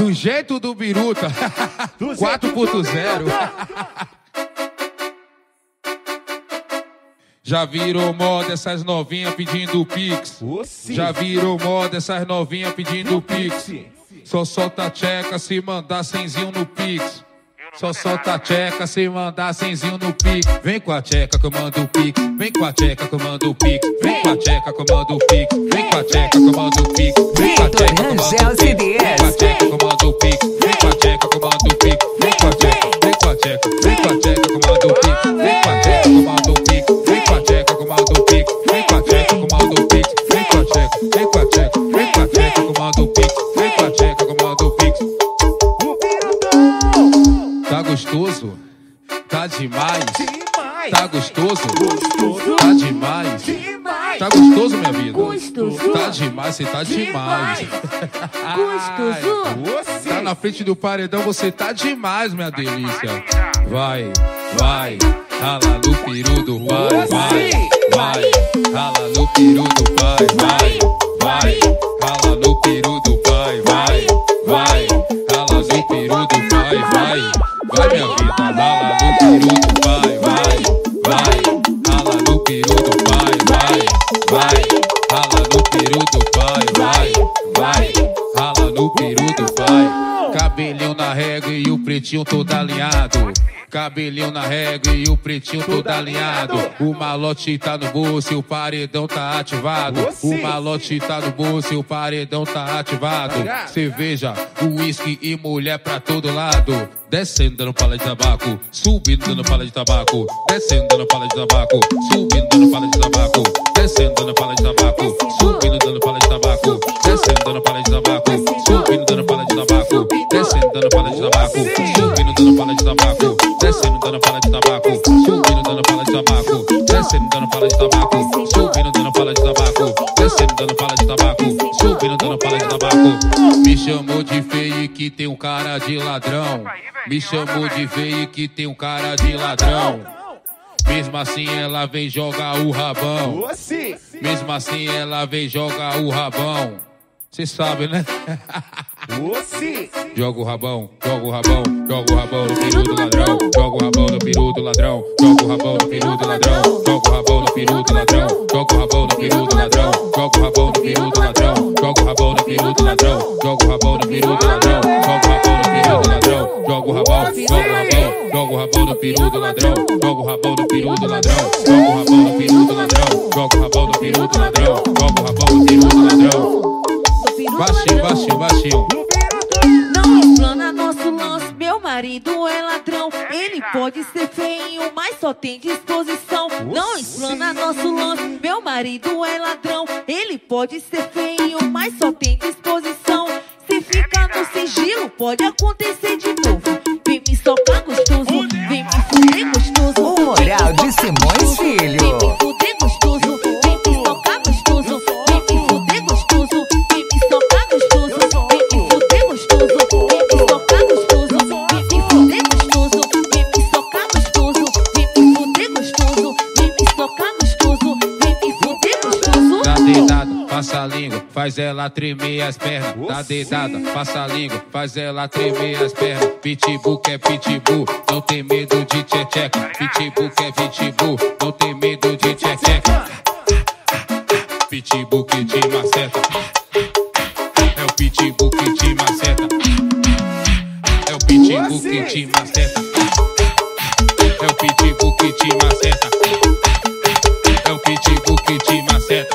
Do jeito do Biruta 4.0. Já virou moda essas novinhas pedindo pix. Já virou moda essas novinhas pedindo pix. Só solta tcheca se mandar cenzinho no pix. Só solta a tcheca se mandar cenzinho no pix. Vem com a tcheca que eu mando o pix. Vem com a tcheca que eu mando o pix. Vem com a tcheca que eu mando o pix. Vem com a tcheca que eu mando o pix. Vem com a tcheca que eu mando o pix. Vem com a tcheca que eu mando o pix. Vem com a tcheca que eu mando o pix. Vem com a tcheca, vem com a tcheca, vem com a tcheca que eu mando o pix. Vem com a tcheca que eu mando o pix. Vem com a tcheca que eu mando o pix. Vem com a tcheca que eu mando o pix. Vem com a tcheca, vem com a tcheca, vem com a tcheca que eu mando o pix. Vem com a tcheca que eu mando o pix. Tá gostoso? Tá demais? Tá gostoso? Tá demais? Tá gostoso, minha vida? Gostoso. Tá demais, você tá demais. Gostoso. Tá na frente do paredão, você tá demais, minha delícia. Vai, vai, rala no peru do pai. Vai, vai, rala no peru do pai. Vai, vai, rala no peru do pai. Vai, vai, rala no peru do pai. Vai, vai, minha vida, rala no peru do pai. Vai, vai, rala no peru do pai. Vai, vai, rala no peru do pai. Vai, vai, rala no peru do pai. Cabelinho na régua e o pretinho todo alinhado. Cabelinho na régua e o pretinho todo alinhado. O malote tá no bolso e o paredão tá ativado. O malote tá no bolso e o paredão tá ativado. Cerveja, uísque e mulher pra todo lado. Descendo dando pala de tabaco, subindo dando pala de tabaco. Descendo dando pala de tabaco, subindo dando pala de tabaco. Descendo dando pala de tabaco, subindo dando pala de tabaco. Descendo dando pala de tabaco, subindo dando pala de tabaco. Descendo dando pala de tabaco, subindo dando pala de tabaco. Descendo dando pala de tabaco, subindo dando pala de tabaco. Descendo dando pala de tabaco, subindo dando pala de tabaco. Descendo dando pala de tabaco, subindo dando pala de tabaco. Me chamou de feio e que tem um cara de ladrão. Me chamou de feio e que tem um cara de ladrão. Mesmo assim ela vem jogar o rabão. Mesmo assim ela vem jogar o rabão. Cê sabe, né? Joga o rabão, joga o rabão, joga o rabão no peru do ladrão. Joga o rabão no peru do ladrão. Joga o rabão no peru do ladrão. Joga o rabão no peru do ladrão. Joga o rabão no peru do ladrão. Joga o rabão no peru do ladrão. Joga o rabão no peru do ladrão. Joga o rabão no peru do ladrão. Joga o rabão no peru do ladrão. Joga o rabão, joga o rabão. Joga o rabão no peru do ladrão. Joga o rabão no peru do ladrão. Joga o rabão no peru do ladrão. Joga o rabão no peru do ladrão. Joga o rabão no peru do ladrão. Baixinho, baixinho, baixinho. Não explana nosso lance, meu marido é ladrão. Ele pode ser feio, mas só tem disposição. Não explana nosso lance, meu marido é ladrão. Ele pode ser feio, mas só tem disposição. Se ficar no sigilo, pode acontecer de novo. Vem me socar gostoso, vem me fuder gostoso. O Moral de Simões Filho. Vem me fuder gostoso, vem me socar gostoso. Vem me fuder gostoso, vem me socar gostoso. Vem me fuder gostoso, vem me socar gostoso. Vem me fuder gostoso, vem me socar gostoso. Vem me fuder gostoso, vem me socar gostoso. Vem me fuder gostoso. Dá dedada, passa a língua, faz ela tremer as pernas. Dá dedada, passa a língua, faz ela tremer as pernas. Pitbull que é pitbull, não tem medo de tcheca. Pitbull que é pitbull, não tem medo de tcheca. Pitbull que te maceta. É o pitbull que te maceta. É o pitbull que te maceta. É o pitbull que te maceta. É o pitbull que te maceta.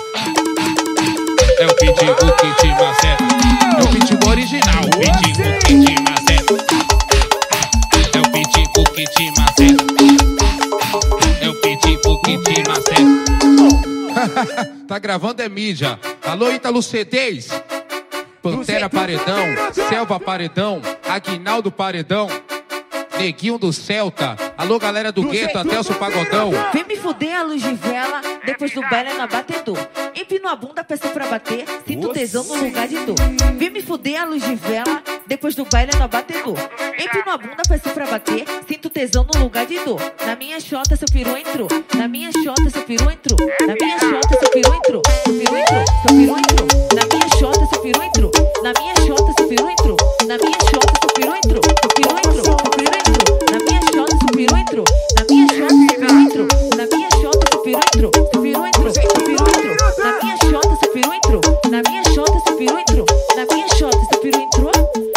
É o pitbull que te maceta. É o pitbull original. O pitbull que te maceta. É o pitbull que te maceta. É o pitbull que te maceta. Tá gravando é mídia. Alô, Ítalo CDs. Pantera Paredão, Selva Paredão, Aguinaldo Paredão, Neguinho do Celta. Alô, galera do gueto, Adelso Pagodão. Vem me fuder a luz de vela, depois do baile é no abatedor. Empino a bunda, peço pra bater, sinto tesão no lugar de dor. Vem me fuder a luz de vela, depois do baile é no abatedor. Empino a bunda, peço pra bater, sinto tesão no lugar de dor. Na minha xota, seu peru entrou. Na minha xota, seu peru entrou. Na minha xota, seu peru entrou. Seu peru entrou, seu peru entrou. Na minha xota, seu peru entrou. Na minha xota, seu peru entrou. Na minha xota. xota, esse peru entrou. Na minha xota, esse peru entrou.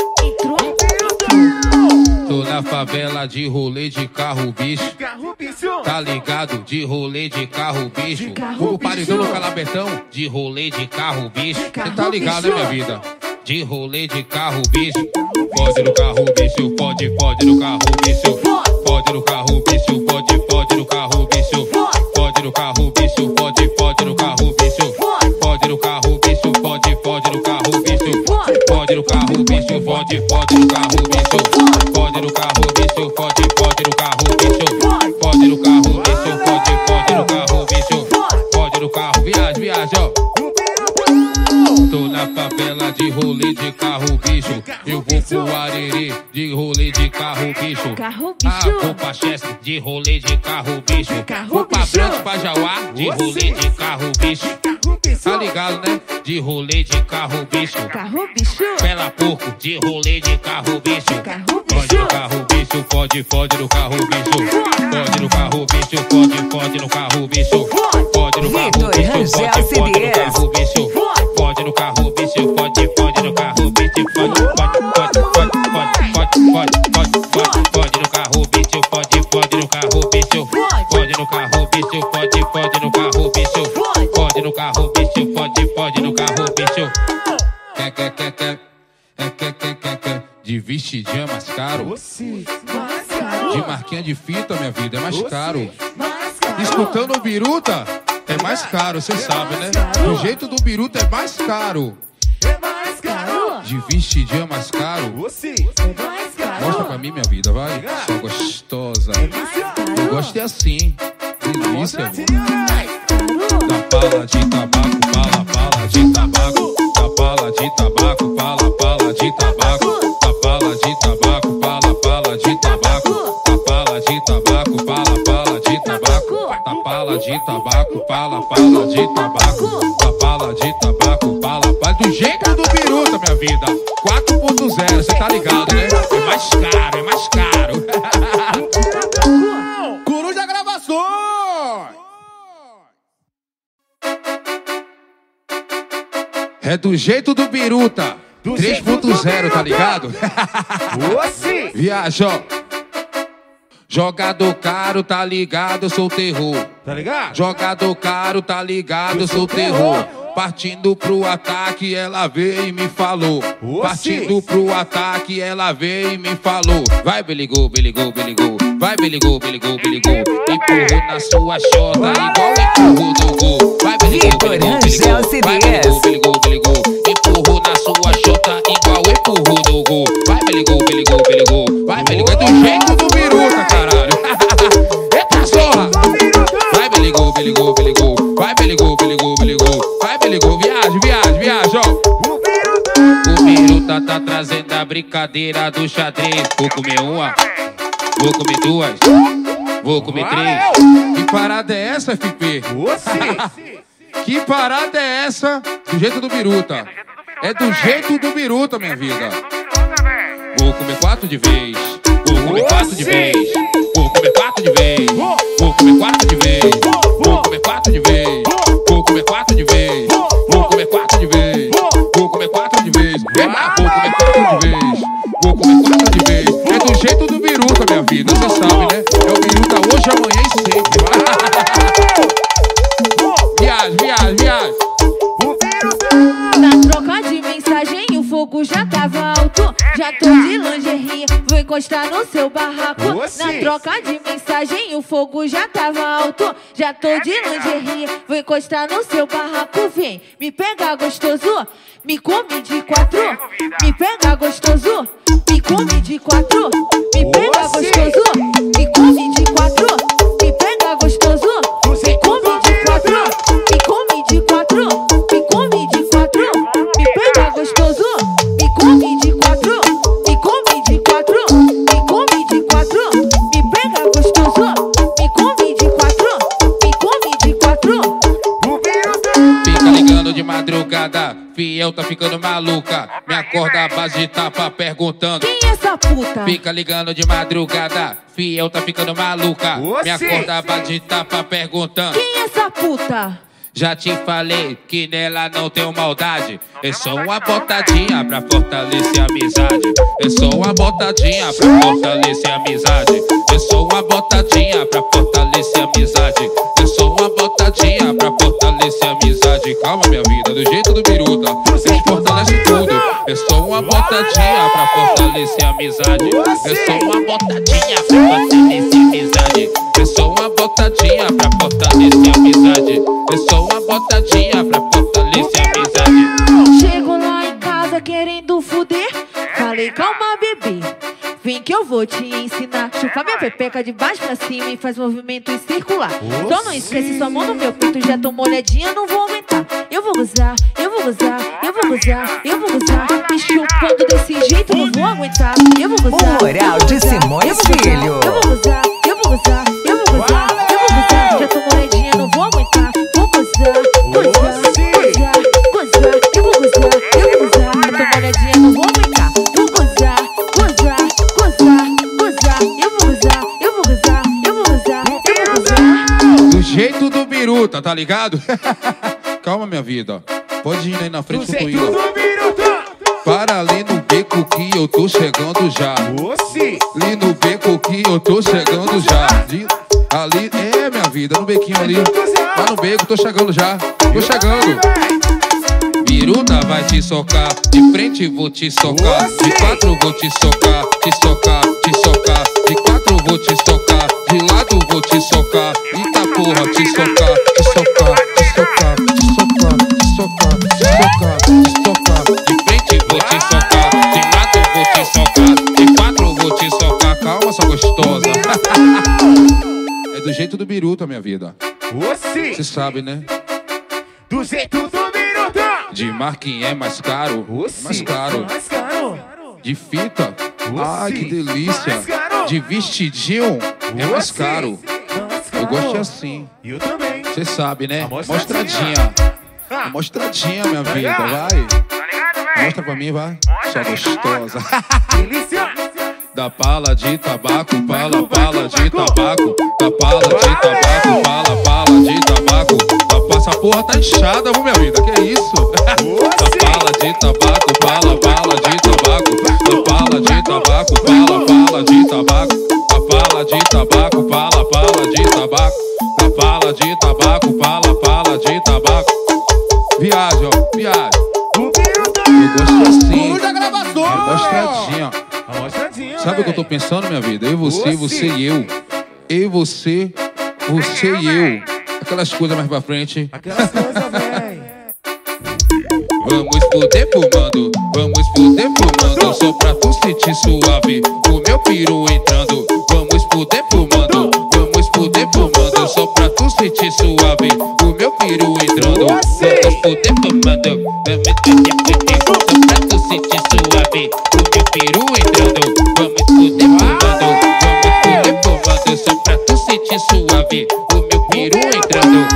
Tô na favela de rolê de carro, bicho. Tá ligado? De rolê de carro, bicho. O paredão no Calabetão. De rolê de carro, bicho. Cê tá ligado, né, minha vida? De rolê de carro, bicho. Pode no carro, bicho. Pode no carro, bicho. Pode no carro, bicho. Pode no carro, bicho. Pode no carro, bicho. Pode no carro, bicho. Pode no carro, bicho. Pode no carro, bicho. Pode no carro, bicho. Pode no carro, bicho. Pode no carro, bicho. Pode no carro, bicho. Pode no carro, bicho. Pode no carro, bicho. Pode no carro, viagem, ó. Tô na favela de rolê de carro, bicho. Eu vou pro Arerê de rolê de carro, bicho. Vou pra Chester de rolê de carro, bicho. Vou pra Branco, pra Jauá de rolê de carro, bicho. Tá ligado, né? De rolê de carro, bicho. Pela Porco de rolê de carro, bicho. Pode no carro, bicho. Pode no carro, bicho. Pode no carro, bicho. Pode no carro, bicho. Pode no carro, bicho. Pode no carro, bicho. Pode no carro, bicho. Pode no carro, bicho. Pode no carro, bicho. Pode no carro, bicho. Pode no carro, bicho. Pode no carro, bicho. Pode no carro, bicho. Pode no carro, bicho. De vestidinho é mais caro. De marquinha de fita, minha vida, é mais caro. Escutando o Biruta é mais caro, cê sabe, né? Do jeito do Biruta é mais caro. De vestidinho é mais caro. Mostra pra mim, minha vida, vai. Sua gostosa. Eu gosto é assim. Delícia, da pala de tabaco, pala de tabaco. Da pala de tabaco, pala de tabaco. Da pala de tabaco, pala de tabaco. Da pala de tabaco, pala de tabaco. Da pala de tabaco, pala de tabaco. Da pala de tabaco, pala do jeito do Biruta, minha vida. 4.0, cê tá ligado, né? É mais caro, é mais caro. Coruja Gravações. É do jeito do Biruta. 3.0, tá ligado? Viaja, ó. Jogador caro, tá ligado, eu sou terror. Tá ligado? Jogador caro, tá ligado, eu sou terror. Partindo pro ataque, ela veio e me falou. Partindo pro ataque, ela veio e me falou. Vai, beligou, beligou, beligou. Vai, beligou, beligou, beligou. Empurrou na sua xota, igual empurrou no gol. Vai, beligou, beligou, beligou. Vai, beligou, beligou, beligou. Empurrou na sua xota, igual empurrou no gol. Vai, beligou, beligou, beligou. Vai, beligou, é do jeito do Biruta, caralho. Eita zorra. Vai, beligou, beligou, beligou. Vai, beligou, beligou, beligou. Vai, beligou, viagem, ó. O Biruta tá trazendo a brincadeira do xadrez. Vou comer uma, vou comer duas, vou comer três. Que parada é essa, FP? Que parada é essa? Do jeito do Biruta. É do jeito do Biruta, minha vida. Vou comer 4 de vez. Vou comer 4 de vez. Vou comer 4 de vez. Vou comer 4 de vez. Vou comer 4 de vez. Vou comer 4 de vez. Vou comer 4 de vez. Vou comer 4 de vez. Vou comer 4 de vez. Vou comer 4 de vez. É do jeito do Biruta, minha vida. Você sabe, né? É o Biruta hoje, amanhã e sempre. Viagem. Na troca de mensagem o fogo já tava alto. Já tô de lingerie, vou encostar no seu barraco. Na troca de mensagem o fogo já tava alto. Já tô de lingerie, vou encostar no seu barraco. Vem me pegar gostoso, me come de 4. Me pega gostoso, me come de 4. Me pega gostoso, me come de 4. Me pega gostoso, me come de 4. Me come de 4. Me come de 4. Me pega gostoso, me come de 4. Me come de 4. Me come de 4. Me pega gostoso, me come de 4. Me come de 4. Fica ligando de madrugada, fiel tá ficando maluca. Me acorda a base de tapa perguntando: quem é essa puta? Fica ligando de madrugada, fiel tá ficando maluca. Me acorda a base de tapa perguntando: quem é essa puta? Já te falei que nela não tenho maldade. É só uma botadinha pra fortalecer a amizade. É só uma botadinha pra fortalecer a amizade. É só uma botadinha pra fortalecer a amizade. É só uma botadinha pra fortalecer a amizade. Calma, minha vida, do jeito do Biruta, vocês fortalecem tudo. É só uma botadinha pra fortalecer a amizade. É só uma botadinha pra fortalecer a amizade. É só uma botadinha pra fortalecer a amizade. É só uma botadinha pra fortalecer a amizade. Chego lá em casa querendo fuder. Falei, calma, bebê, vem que eu vou te ensinar. Chupa minha pepeca de baixo pra cima e faz movimento circular. Só não esquece sua mão no meu peito, já tô molhadinha, não vou aguentar. Eu vou gozar, eu vou gozar, eu vou gozar, eu vou gozar. Me chupando desse jeito, não vou aguentar. Eu vou gozar. O Moral de Simões Filho. Eu vou gozar, eu vou gozar, eu vou gozar, eu vou gozar. Já tô molhadinha, não vou aguentar. Vou gozar, gozar, gozar, gozar. Eu vou gozar, eu vou gozar. Já tô molhadinha, não vou aguentar. Vou gozar, gozar, gozar, gozar. Eu vou gozar, eu vou gozar, eu vou gozar, eu vou gozar. Do jeito do Biruta, tá ligado? Calma, minha vida. Pode ir aí na frente com o Will. Para ali no beco que eu tô chegando já. Ali no beco que eu tô chegando já. Ali, minha vida, no bequinho ali. Lá no beco, tô chegando já. Tô chegando. Biruta vai te socar. De frente vou te socar. De quatro vou te socar. Te socar, te socar. De quatro vou te socar. De lado vou te socar. Eita porra, te socar. Te socar, te socar, te socar, te socar, te socar, te socar. De frente vou te socar. De lado vou te socar. De quatro vou te socar. Calma, sua gostosa. É do jeito do Biruta, minha vida. Você sabe, né? Do jeito do Biruta. De marquinhos é mais caro. Mais caro. Mais caro. De fita. Ai, que delícia. De vestidinho é mais caro. Eu gosto assim. Eu também. Você sabe, né? Mostradinha. Mostradinha. Mostradinha, minha vida. Vai. Mostra pra mim, vai. Sua gostosa. Delícia. Da pala de tabaco, pala de tabaco. Da pala de tabaco, pala de tabaco. Essa porra tá inchada, viu, minha vida? Que isso? Da pala de tabaco, pala de tabaco. Da pala de tabaco, pala de tabaco. Da pala de tabaco, pala de tabaco. Da pala de tabaco, pala de tabaco. Viagem, ó, viagem. Eu gosto assim. Mostradinha. Sabe o que eu tô pensando, minha vida? Eu, você e eu. Eu, você e eu. Aquelas coisas mais pra frente. Aquelas coisas, véi. Vamos foder fumando, vamos foder fumando. Só pra tu sentir suave o meu piru entrando. Vamos foder fumando, vamos foder fumando. Só pra tu sentir suave o meu piru entrando. Vamos foder fumando, vamos foder fumando. Só pra tu sentir suave o meu peru entrando. Vamos foder fumando, vamos foder fumando. Só pra tu sentir suave o meu peru entrando.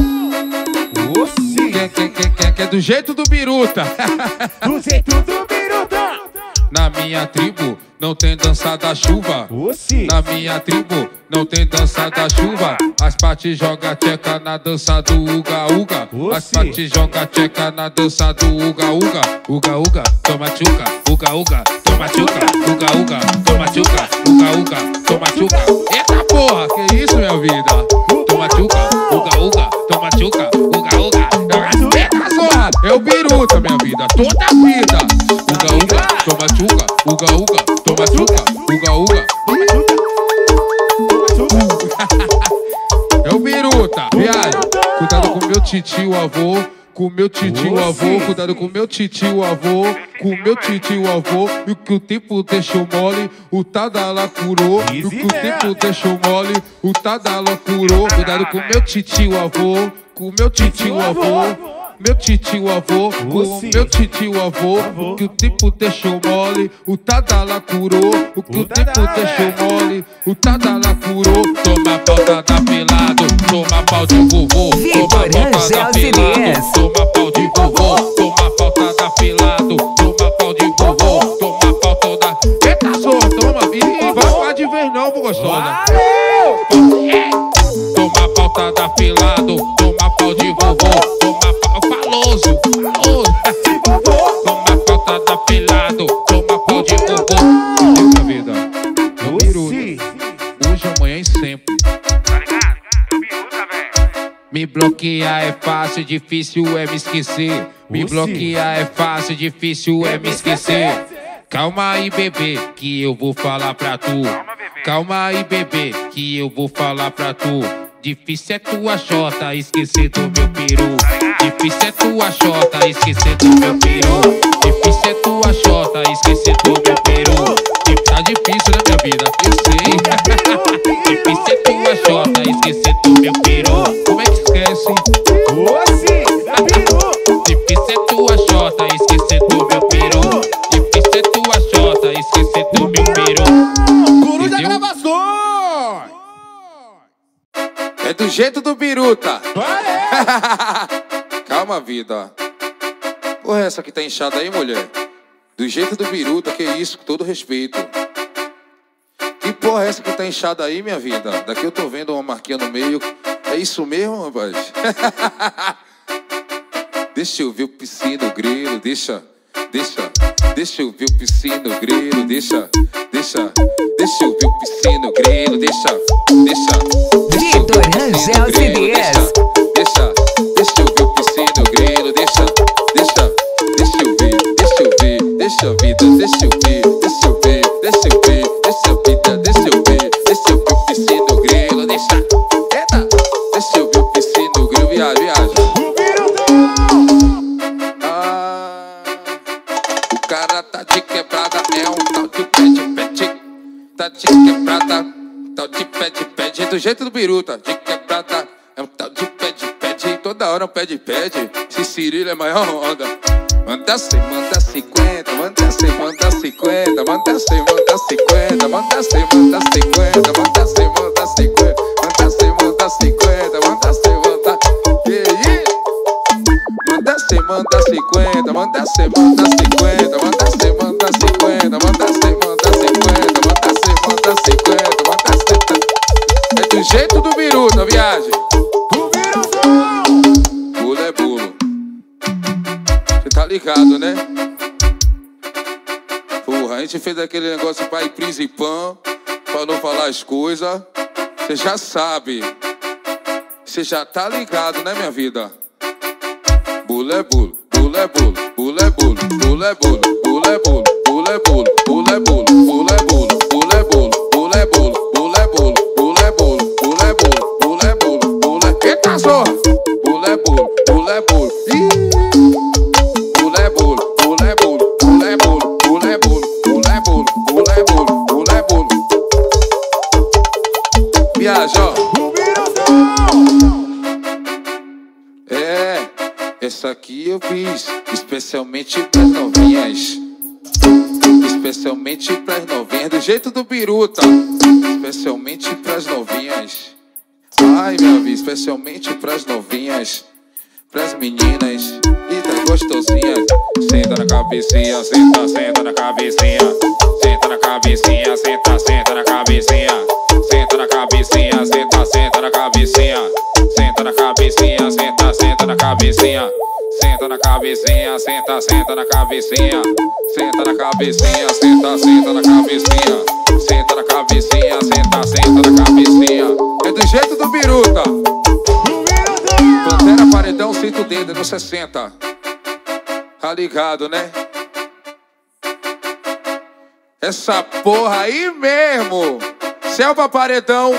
Que é do jeito do Biruta. Do jeito do Biruta. Na minha tribo não tem dança da chuva. Na minha tribo não tem dança da chuva. As partes joga tcheca na dança do uga uga. As partes joga tcheca na dança do uga uga. Uga uga, toma tchuca. Uga uga, toma tchuca. Uga uga, toma tchuca. Uga uga, toma tchuca. Eita porra, que isso, minha vida? Toma tchuca. Uga uga, toma tchuca. Uga uga. Eita zorra, é o Biruta, minha vida. Toda a vida. Uga uga, toma tchuca. Uga uga, toma tchuca. Uga uga. É o Biruta, viagem. Cuidado com meu titio avô. Com meu titio avô, cuidado com meu titio avô. Com meu titio avô. E o que o tempo deixou mole, o Tadala curou. E o que o tempo deixou mole, o Tadala curou. Cuidado com meu titio avô. Com meu titio avô. Meu titio avô, com meu titio avô. O que o tempo deixou mole, o Tadala curou. O que o tempo deixou mole, o Tadala curou. Toma pauta da pelado, toma pau de vovô. Toma pauta da pelado, toma pau de vovô. Toma pauta da pelado, toma pau de vovô. Toma pauta da... Eita zorra, toma, e vai de vez não, gostosa. Toma pauta da pelado, toma pau de vovô. bloquear é fácil, difícil é me esquecer. Me bloquear é fácil, difícil é me esquecer. Calma aí, bebê, que eu vou falar pra tu. Calma aí, bebê, que eu vou falar pra tu. Difícil é tua xota esquecer do meu peru. Difícil é tua xota esquecer do meu peru. Difícil é tua xota esquecer do meu peru. Tá difícil na minha vida, eu sei. Difícil é tua xota esquecer do meu peru. Como é que esquece? Difícil é tua xota esquecer do meu peru. Difícil é tua xota esquecer do meu peru. Coruja Gravações! É do jeito do Biruta. Calma, vida. Porra, essa que tá inchada aí, mulher? Do jeito do Biruta, que isso, com todo respeito. Que porra é essa que tá inchada aí, minha vida? Daqui eu tô vendo uma marquinha no meio. É isso mesmo, rapaz? Deixa eu ver o piscino, o grilo, deixa eu ver o piscino, o grilo, deixa eu ver o piscino, o grilo, deixa eu Vitor ver o Rangel piscino, o grilo, CDs. deixa eu ver o piscino, o grilo, deixa eu ver, deixa eu ver, deixa a vida, deixa eu ver, deixa eu ver, deixa eu ver, deixa a vida, deixa eu ver o piscino, o grilo, deixa eu ver o piscino, o grilo, viaja. O cara tá de quebrada, é um tal de pede. Tá de quebrada, tal de pede. Do jeito do Biruta, de quebrada, é um tal de pede. Toda hora um pede. Se Cirilo é maior onda. Manda 100, manda 50, manda 100, manda 50, manda 100, manda 50, manda 100, manda 50, manda 100, manda 50, manda 100, manda 50, manda 100, manda. Que isso? Manda 100, manda 50, manda 100, manda 50, manda 100, manda 50, manda 100, manda 50, manda 100, manda 50, manda 100. É do jeito do Biruta, viagem. Bolo é bolo. Você tá ligado, né? Porra, a gente fez aquele negócio pra ir principão, pra não falar as coisas. Você já sabe. Você já tá ligado, né, minha vida? Bolo é bolo, bolo é bolo, bolo é bolo, bolo é bolo, bolo é bolo, bolo é bolo, bolo é bolo, bolo é bolo, bolo é bolo, bolo é bolo, bolo é bolo, bolo é bolo, bolo é bolo, bolo é bolo, bolo é. Eita zorra! Bolo é bolo, bolo é bolo. Bolo é bolo, bolo é bolo, bolo é bolo, bolo é bolo, bolo é bolo, bolo é bolo, bolo é bolo. Viaja, ó. Essa aqui eu fiz especialmente pras novinhas. Especialmente pras novinhas, do jeito do Biruta. Especialmente pras novinhas. Ai, minha vida, especialmente pras novinhas. Pras meninas. Eita, gostosinha. Senta na cabecinha, senta, senta na cabecinha. Senta na cabecinha, senta, senta na cabecinha. Senta na cabecinha, senta, senta na cabecinha. Senta na cabecinha, senta, senta na cabecinha. Senta na cabecinha, senta, senta na cabecinha. Senta na cabecinha, senta, senta na cabecinha. Senta na cabecinha, senta, senta na cabecinha. É do jeito do Biruta. Pantera, paredão, senta o dedo no 60. Tá ligado, né? Essa porra aí mesmo. Selva, paredão.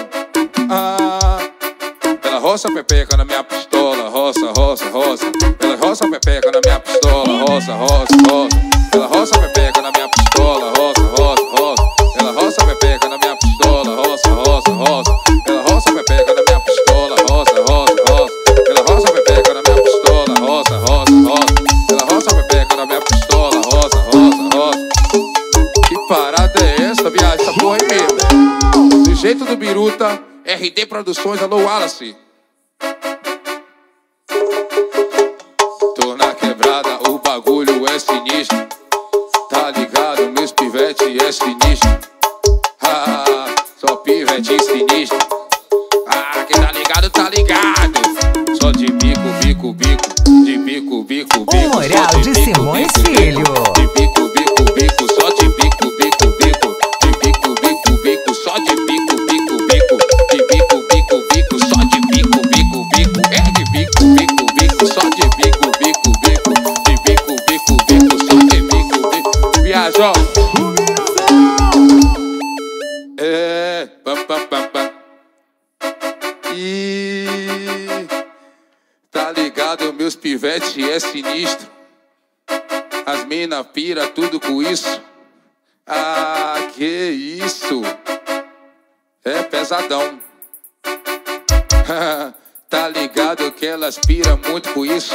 Ela roça pepeca na minha pistola. Roça, roça, roça. Ela roça pepeca na minha pistola. Roça, roça, roça. Ela roça pepeca na minha pistola. Roça, roça, roça. Ela roça pepeca na minha pistola. Roça, roça, roça. Ela roça pepeca na minha pistola. Roça, roça, roça. Ela roça pepeca na minha pistola. Roça, roça, roça. Ela roça pepeca na minha pistola. Roça, roça, roça. Que parada é essa, viagem? Essa porra aí mesmo. Do jeito do Biruta. RD Produções, alô Wallace. Tô na quebrada, o bagulho é sinistro. Tá ligado, meus pivete é sinistro. Só pivete sinistro. Quem tá ligado, tá ligado. Só de bico, bico, bico. De bico, bico, bico. O Moral de Simões Filho. De bico, bico, bico. Só de bico, bico, bico. De bico, bico, bico. Só de bico, bico, bico. De bico, bico, bico. Só de bico, bico, bico. É de bico. pivete é sinistro. As mina pira tudo com isso. Ah, que isso. É pesadão. Tá ligado que elas pira muito com isso.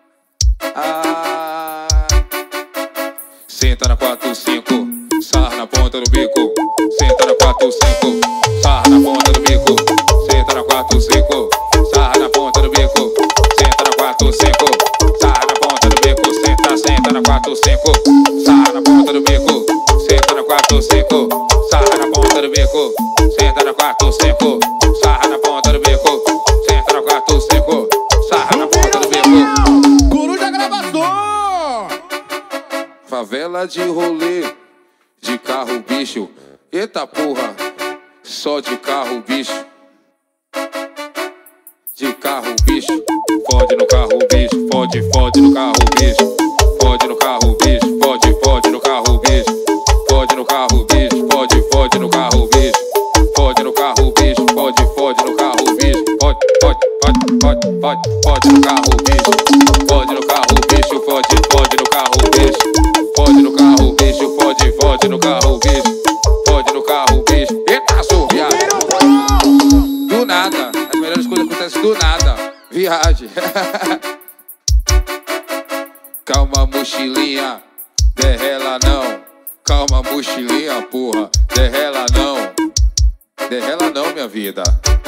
Ah. Senta na 4-5, sarra na ponta do bico. Senta na 4-5, sarra na ponta do bico. Senta na 4-5, sarra na ponta do bico. Senta na 4-5, sarra na ponta do bico. Senta na 4-5, sarra na ponta do bico. Senta na 4-5, sarra na ponta do bico. Senta na 4-5, sarra na ponta do bico. Senta na 4-5, sarra na ponta do bico. Coruja Gravação! Favela de rolê, de carro bicho. Eita porra, só de carro bicho. De carro bicho, fode no carro bicho. Fode, fode no carro bicho. Fode no carro bicho, fode, fode no carro bicho. Fode no carro bicho, fode, fode no carro bicho. Fode no carro bicho, fode, fode no carro bicho. Fode, fode, fode, fode, fode, fode no carro bicho. Fode no carro bicho, fode, fode no carro bicho. Fode no carro bicho, fode, fode no carro bicho. Fode no carro bicho. Eita, sou viado. Do nada, as melhores coisas acontecem do nada. Viagem. Calma, mochilinha, derrela não. Calma, mochilinha, porra, derrela não. Derrela não, minha vida.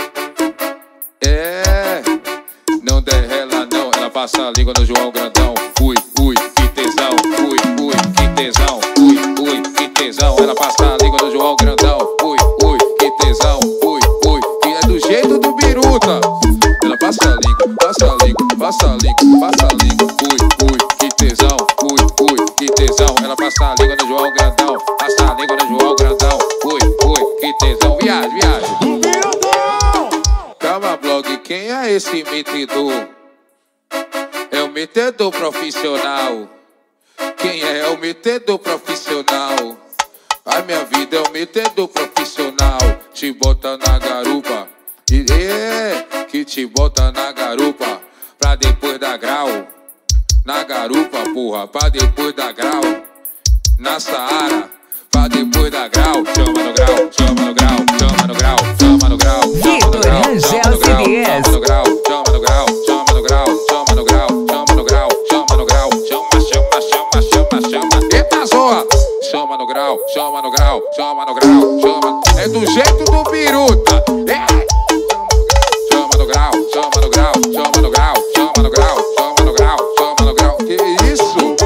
É, não derrela não. Ela passa a língua no João Grandão. Ui, ui, que tesão. Ui, ui, que tesão. Ui, ui, que tesão. Ela passa a língua no João Grandão. Ui, ui, que tesão. Ui, ui, que é do jeito do biruta. Ela passa a língua, passa a língua, passa a língua, passa a língua. Ui, ui, que tesão. Ui, ui, que tesão. Ela passa a língua no João Grandão. Passa a língua no João Grandão. Ui, ui, que tesão. Viagem, viagem. Calma, blog, quem é esse metedor? É o metedor profissional. Quem é o metedor profissional? A minha vida é o metedor profissional. Te bota na garupa. Que te bota na garupa. Pra depois dar grau. Na garupa, porra, pra depois dar grau. Na Saara, pra depois dar grau. Chama no grau, chama no grau, chama no grau, chama no grau. Vitor Rangel CDs. Chama no grau, chama no grau, chama no grau, chama no grau, chama no grau, chama no grau, chama, chama, chama, chama, chama. Eita zorra! Chama no grau, chama no grau, chama no grau, chama. É do jeito do biruta. É. Chama no grau, chama no grau, chama no grau, chama no grau, chama no grau, chama no grau. Que isso?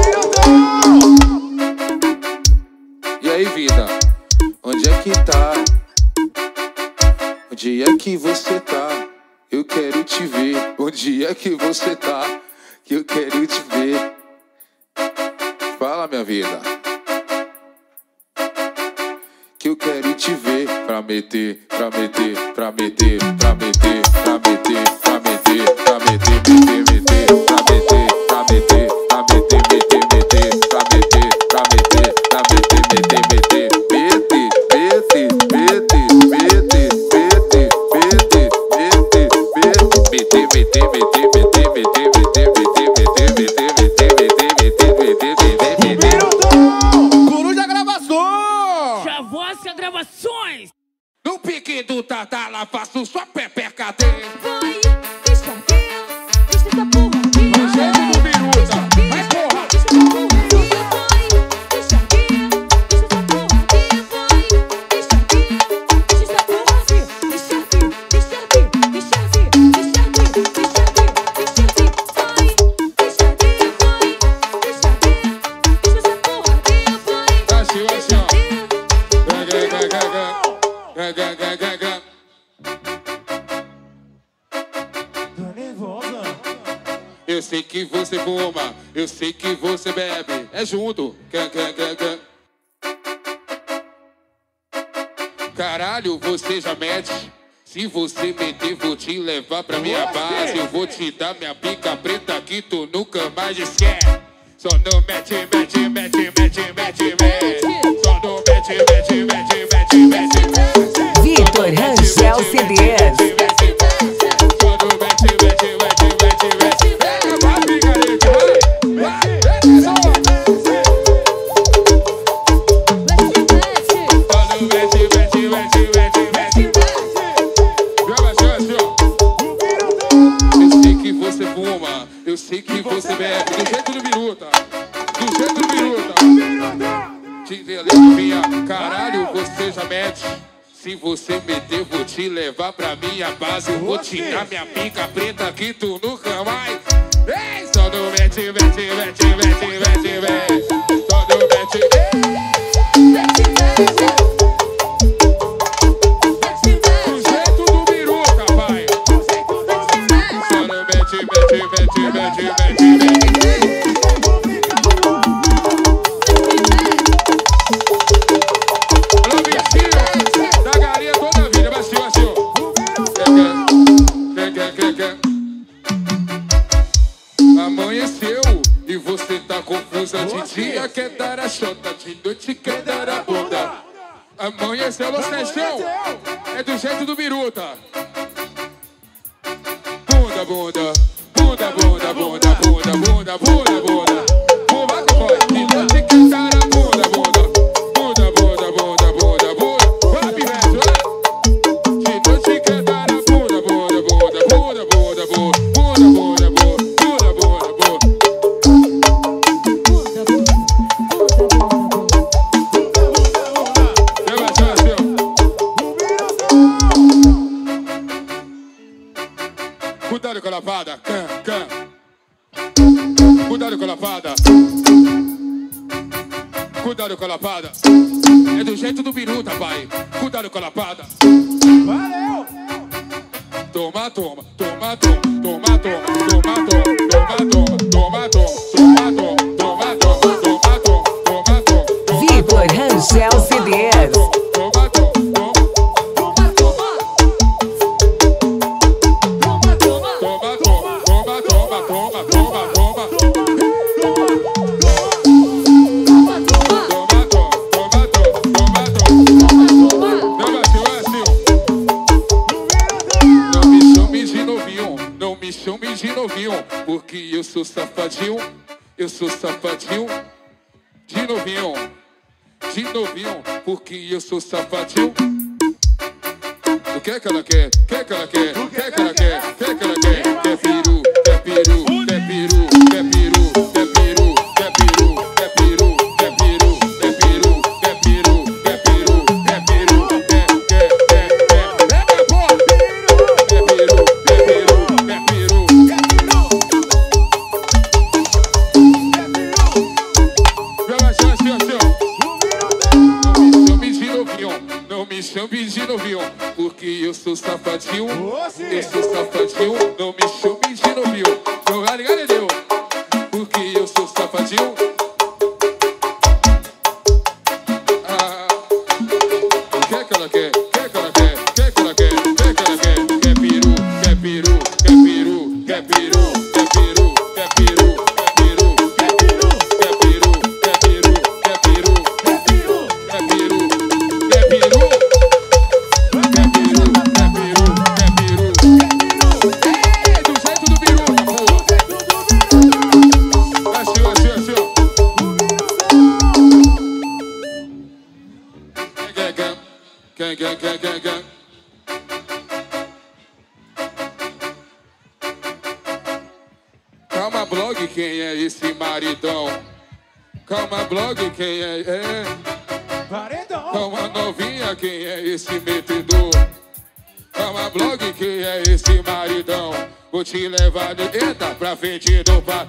E aí, vida? Onde é que tá? Onde é que você tá? Eu quero te ver. Onde é que você tá? Que eu quero te ver. Fala, minha vida. Que eu quero te ver. Pra meter, pra meter, pra meter, pra meter, pra meter, pra meter, pra meter, meter, meter, pra meter, pra meter, pra meter, meter, meter, pra meter, pra meter, pra meter, meter, meter, meter, meter, meter, meter, meter, meter, meter, Coruja Gravação! Chavosa Gravações! no pique do Tatala, faço sua pepeca dele. Vai, deixa ver, deixa essa porra aqui. Do jeito do biruta. Vai, porra! Deixa essa porra aqui, vai, deixa ver, deixa essa porra aqui, vai, deixa ver, deixa essa porra aqui, deixa ver, deixa ver, deixa ver, deixa ver, deixa ver, deixa ver, vai, deixa ver, vai, deixa ver, deixa essa porra aqui, vai, Assim, assim, ó. Tá nervosa? Eu sei que você fuma, eu sei que você bebe. É junto. Caralho, você já mete. Se você meter, vou te levar pra minha base. Eu vou te dar minha pica preta que tu nunca mais esquece. Só não mete, mete, mete, mete, mete, mete. Só não mete, mete, mete, mete, mete, mete. Vitor Rangel CDs. Só não mete, mete, mete, mete, mete. Minha caralho, você já mete. Se você meter, vou te levar pra minha base. Eu vou tirar minha pica preta que tu nunca mais. Ei, só no mete, mete, mete, mete, mete, mete. Só no mete, do jeito do Biruta, pai. Só no mete, mete, mete, mete, mete, mete. Amanheceu e você tá confusa. De dia quer dar a chota, de noite quer dar a bunda. Amanheceu, você chão, é do jeito do Biruta. Bunda, bunda, bunda, bunda, bunda, bunda, bunda, bunda, bunda. Vai que vai, de noite quer dar a bunda, bunda. Bunda, bunda, bunda, bunda, bunda. Vai, pivete, vai. De noite quer dar a bunda, bunda, bunda, bunda, bunda, bunda, bunda, bunda, bunda. Cuidado com a lavada, cuidado com a lavada, cuidado com a lavada. É do jeito do Biruta, pai. Cuidado com a lavada. Valeu! Toma, toma, toma, toma, toma, toma, toma, toma, toma, toma, toma, toma, toma, toma, toma, toma. Vitor Rangel CDs. Porque eu sou safadinho, de novinho, porque eu sou safadinho. O que é que ela quer? O que é que ela quer? O que é que ela quer? O que é que ela quer? Quer peru, quer peru, quer peru, quer peru, quer peru, quer peru, quer peru, quer peru, quer peru, quer peru, quer peru, quer peru, não me chame de novinho, porque eu sou safadinho, não me chame de novinho, não é ligado, entendeu? Porque eu sou safadinho. O que é que ela quer? O que é que ela quer? O que é que ela quer? O que é que ela quer? Quer peru, quer peru, quer peru, quer peru, quer peru, quer peru, quer peru, quer peru, quer peru, quer peru, quer peru, quer peru, quer peru, quer peru. Calma, blog, quem é esse maridão? Calma, blog, quem é? Paredão! Calma, novinha, quem é esse metedor? Calma, blog, quem é esse maridão? Vou te levar de eita pra frente do bar.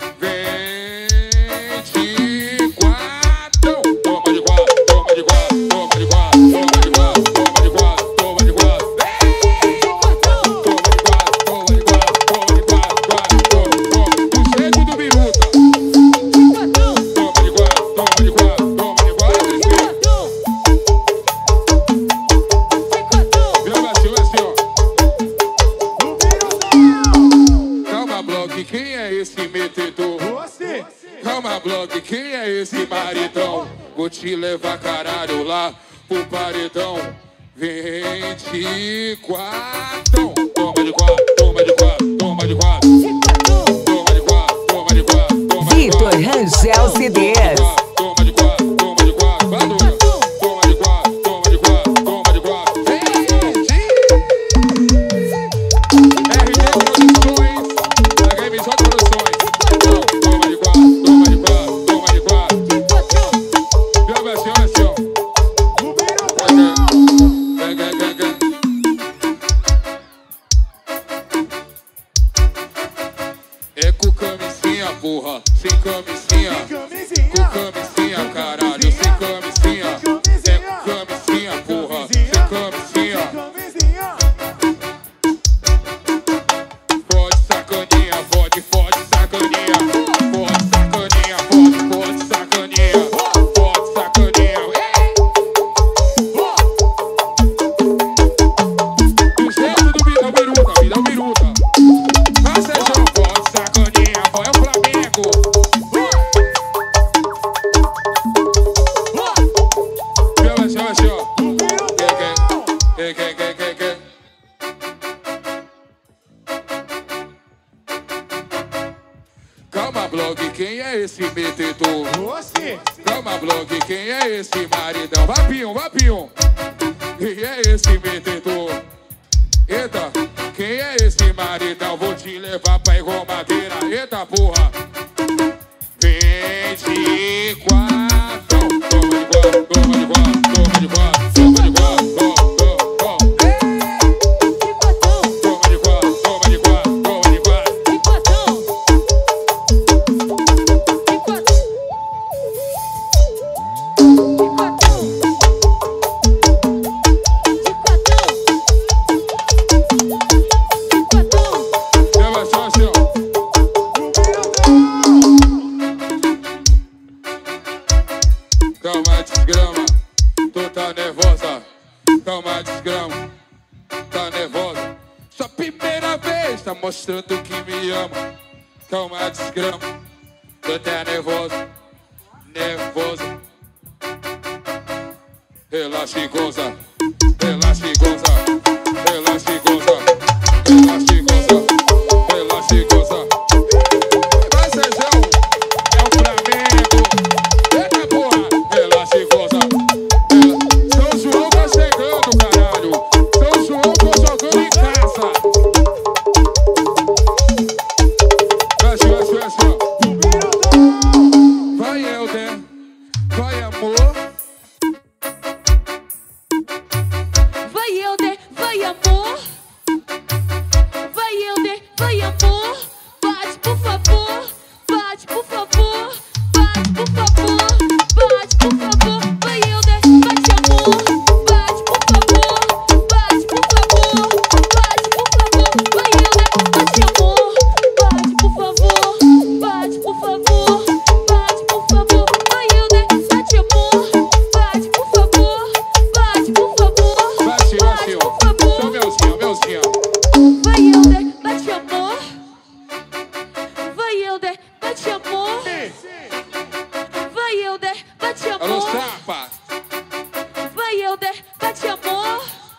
24. Toma de quatro, toma de quatro, toma de quatro, toma de quatro, toma de quatro, toma de quatro. Quem é esse metedor? Você! Calma, blog, quem é esse maridão? Vou te levar, caralho, lá pro paredão. 24. Toma de quatro, toma de quatro, toma de quatro. Toma de quatro, toma de quatro, toma de Vitor quatro. Rangel CDs. Toma de quatro, toma de quatro, vai dura. Toma de quatro, toma de quatro, toma de quatro. RG Produções, HMJ Produções. Toma de quatro, toma de quatro, toma de quatro. Viu, senhora? esse metedor? Você. Calma, bloco, quem é esse maridão? Vai, Pinho, vai, Pinho. Quem é esse metedor? Eita, quem é esse maridão? Vou te levar pra igual madeira. Eita, porra. 24. Toma de quatro, toma de quatro, toma de quatro, toma de quatro, toma, toma, toma. Toma de quatro, toma de quatro, toma de quatro. Leva só assim, ó. Calma, desgrama, tu tá nervosa. Calma, desgrama, tá nervosa. Sua primeira vez tá mostrando que me ama. Calma, desgrama, tu tá nervosa, nervosa. Relaxa e goza, relaxa e goza, relaxa e goza, relaxa e goza, relaxa e goza. Vai, Sérgio, é o Flamengo. Eita porra, relaxa e goza. São João tá chegando, caralho. São João tô jogando em casa. Desce, desce, desce, ó. Vai, Helder. Vai, amor. Vai, Helder, vai, amor. Vai, Helder, vai, amor. Bate, por favor. Bate, por favor. Bate, por favor. Bate, por favor. Vai, Helder, bate, amor. Bate, por favor. Bate, por favor. Bate, por favor. Vai, Helder, bate, amor. Bate, por favor. Bate, por favor. Bate, por favor. Vai, Helder, bate, amor. Bate, por favor. Bate, por favor. Bate, bate, ó. Só melzinho, melzinho. Vai, Helder, bate, amor. Vai, Helder, bate, amor. Vai, Helder, bate, Alô, amor. chapa. Vai, Helder, bate, amor.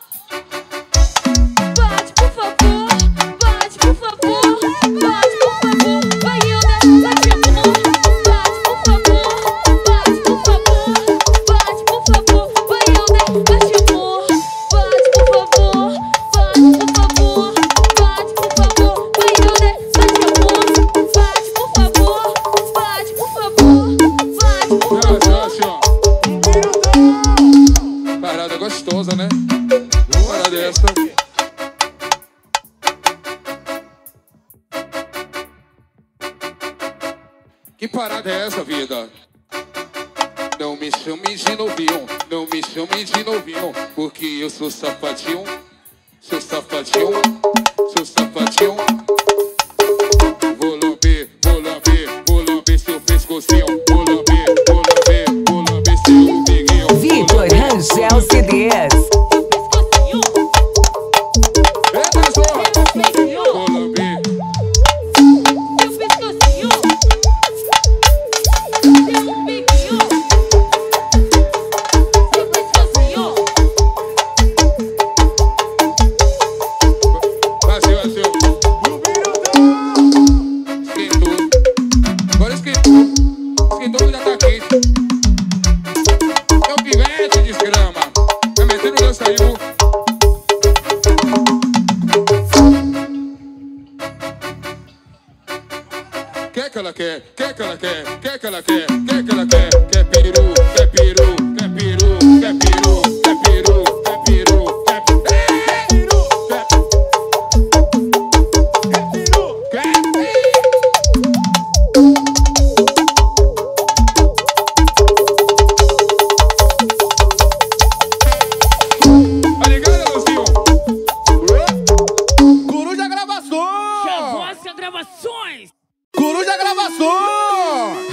Bate, por favor. Bate, por favor. Bate, por favor. Vai, Helder, bate, amor. Bate, por favor. Bate, por favor. Bate, por favor. Vai, Helder, bate, amor. Bate, por favor. Bate, por favor. Bate, por favor. Vai, Helder, bate, amor. Bate, por favor. Bate, por favor. Bate, por Desce, favor. desce, ó. Parada gostosa, né? Parada essa. Que parada é essa, vida? Não me chame de novinho, não me chame de novinho, porque eu sou safadinho, sou safadinho, sou safadinho. Vou lamber, vou lamber, vou lamber seu pescocinho, vou lamber, vou lamber, vou lamber seu biguinho. Vitor Rangel CDs. Eita, zorra! Vou lamber. Vazio, vazio. Esquentou. Agora esquentou. Esquentou, já tá quente. É o pivete, desgrama. Vai metendo o saiu. Quer que ela quer? Quer que ela quer? Quer que ela quer? Quer que ela quer? Quer peru? Quer peru? Quer peru? Quer peru? Quer peru? Quer peru? Quer peru? Quer Tá ligado, Luzinho? Coruja Gravações! Chavosa Gravações. Coruja Gravações!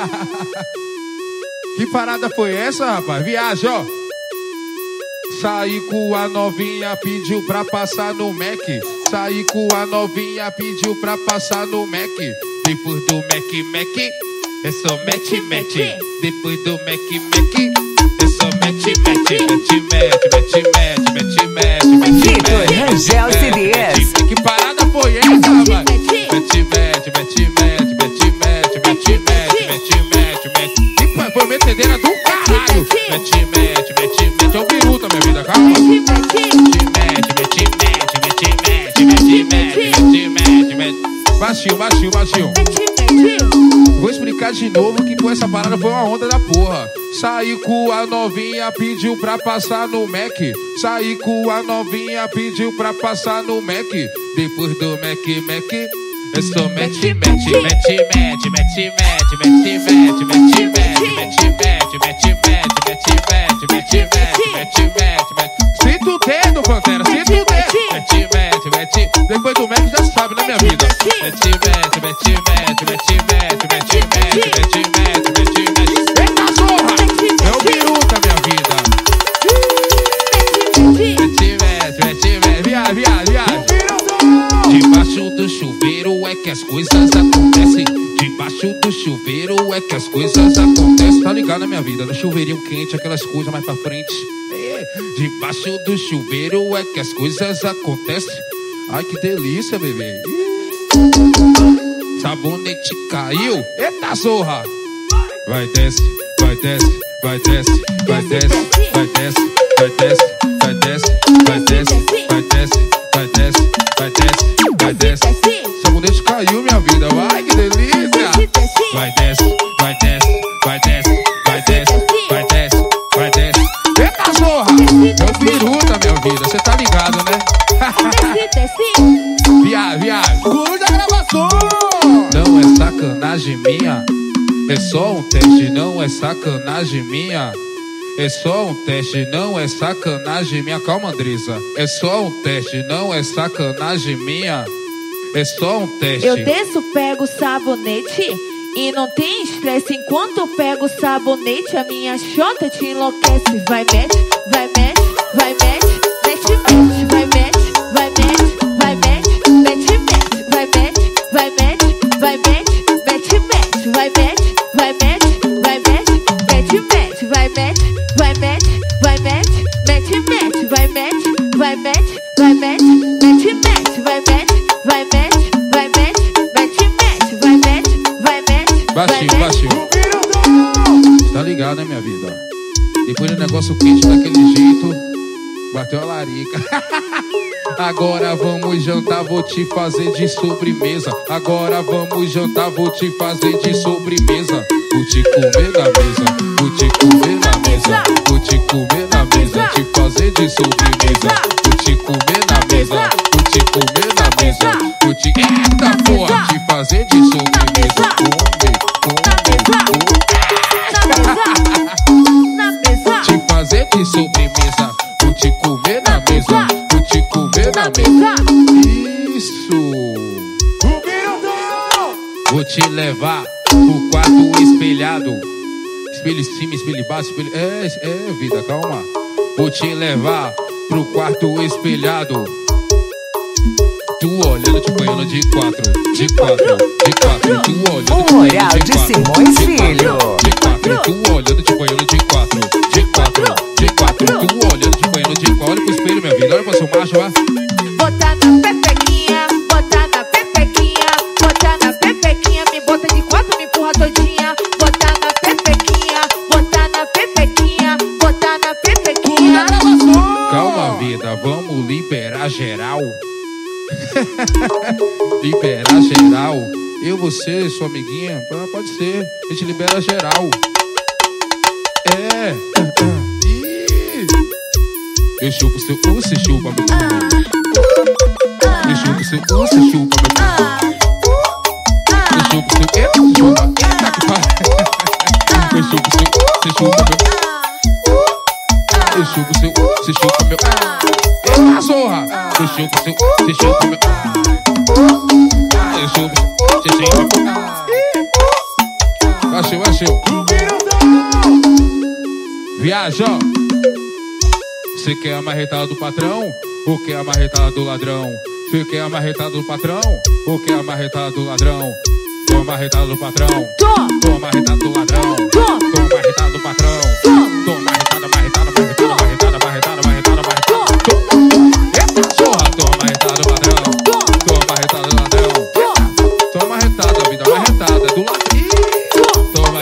Que parada foi essa, rapaz? Viagem, ó. Saí com a novinha, pediu pra passar no Mac. Saí com a novinha, pediu pra passar no Mac. Depois do Mac, é só match. Depois do Mac, é só match. Vitor Rangel CDs. Que parada foi essa, rapaz? Match. E foi metedeira do caralho. Mete, é o biruta, minha vida, calma. Baixinho. Vou explicar de novo que com essa parada foi uma onda da porra. Saí com a novinha, pediu pra passar no Mac. Saí com a novinha, pediu pra passar no Mac. Depois do Mac, eu sou mete. Sinta o dedo, Pantera, sinta o dedo. Mete. Depois do Mac já sabe, né, minha vida? Mete. Eita, zorra! É o biruta, minha vida. Mete. Viado. Debaixo do chuveiro é que as coisas acontecem. Debaixo do chuveiro é que as coisas acontecem. Tá ligado na minha vida? No chuveirinho quente, aquelas coisas mais pra frente. Debaixo do chuveiro é que as coisas acontecem. Ai, que delícia, bebê. Sabonete caiu. Eita, zorra. Vai desce. Sabonete caiu, minha vida. Vai, que delícia. Vai desce. Eita, zorra. É o biruta, minha vida. Cê tá ligado, né? Viado. Coruja Gravação. Não é sacanagem minha. É só um teste, não é sacanagem minha. É só um teste, não é sacanagem minha. Calma, Andressa. É só um teste, não é sacanagem minha. É só um teste. Eu desço, pego o sabonete e não tem estresse. Enquanto eu pego o sabonete, a minha xota te enlouquece. Vai mete. Baixinho. Tá ligado, né, minha vida? Depois do negócio quente daquele jeito, bateu a larica. Agora vamos jantar, vou te fazer de sobremesa. Agora vamos jantar, vou te fazer de sobremesa. Vou te comer na mesa, vou te comer na mesa, vou te comer na mesa, te fazer de sobremesa. Vou te comer na mesa, vou te comer na mesa, vou te... Eita porra, te fazer de sobremesa. Te fazer de sobremesa, vou te comer na mesa, vou te comer na mesa. Isso. Vou te levar pro quarto espelhado. Espelho em cima, espelho embaixo, espelho... É, vida, calma. Vou te levar pro quarto espelhado. Tu olhando, te banhando de quatro. Tu olhando, O Moral de Simões Filho. De quatro, tu olhando, te banhando de quatro. Tu olhando, te banhando de quatro. Olha pro espelho, minha vida, olha pro seu macho, vai. Botar na pepequinha, me bota de quatro, me empurra todinha. Botar na pepequinha. Calma, vida, vamos liberar geral. Liberar geral. Eu, você, sua amiguinha, pode ser. A gente libera geral. É. Eu chupo seu cu, você chupa meu cu. Eu chupo seu cu, você chupa meu cu. Eu chupo seu... Eita que pariu. Eu chupo seu cu, você chupa meu cu. Eu chupo seu cu, você chupa meu cu. Eita, zorra. Eu chupo seu cu, você chupa meu cu. Eu chupo, você chupa meu cu. Achou. Viaja. Você quer a marretada do patrão ou quer a marretada do ladrão? Você quer a marretada do patrão ou quer a marretada do ladrão? Toma a marretada do patrão. Toma a marretada do ladrão. Toma a marretada do patrão. Toma marretada. Eita, zorra. Toma marretada do patrão. Toma marretada do ladrão. Toma marretada, vida. Marretada do ladrão. Toma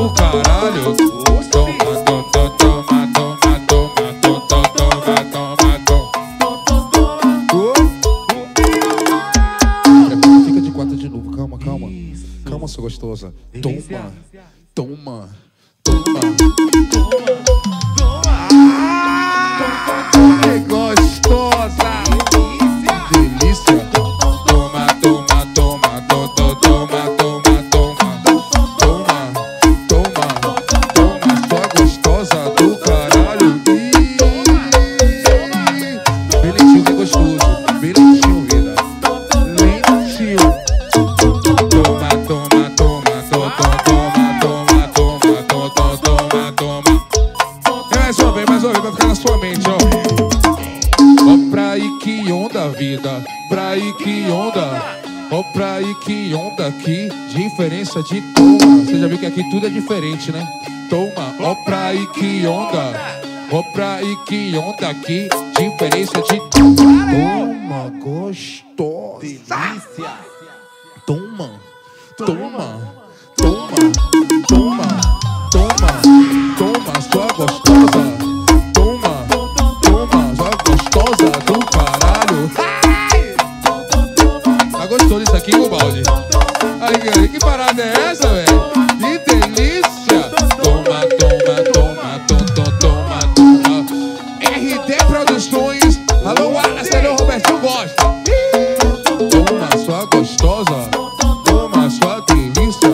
caralho. Toma, toma, toma, toma, toma, toma, toma, toma. Fica de quatro de novo, calma, calma. Calma, sua gostosa. Toma, toma, toma. Que gostosa. Delícia. Toma, toma, toma, toma, toma, toma, toma, toma, toma, sua gostosa do caralho. Bem lentinho, bem gostoso. Bem lentinho, vida. Lentinho. Toma, toma, toma, toma, toma, toma, toma, toma, toma, toma. Vem mais uma vez, vai ficar na sua mente, ó. Ó pra aí que onda, vida. Pra aí que onda. Ó pra aí que onda, que diferença de toma. Você já viu que aqui tudo é diferente, né? Toma, ó pra aí que onda. Ó pra aí que onda, que diferença de toma, gostosa. Delícia. Toma, toma, toma, toma, toma, toma, sua gostosa. Toma, toma, sua gostosa do caralho. Tá gostoso isso aqui, Ubaldi? Aí, que parada é essa, velho? Que delícia! Toma, toma, toma, toma, toma, toma. RD Produções. Alô, Wallace, alô, Roberto Gosta. Toma, sua gostosa. Toma, sua delícia.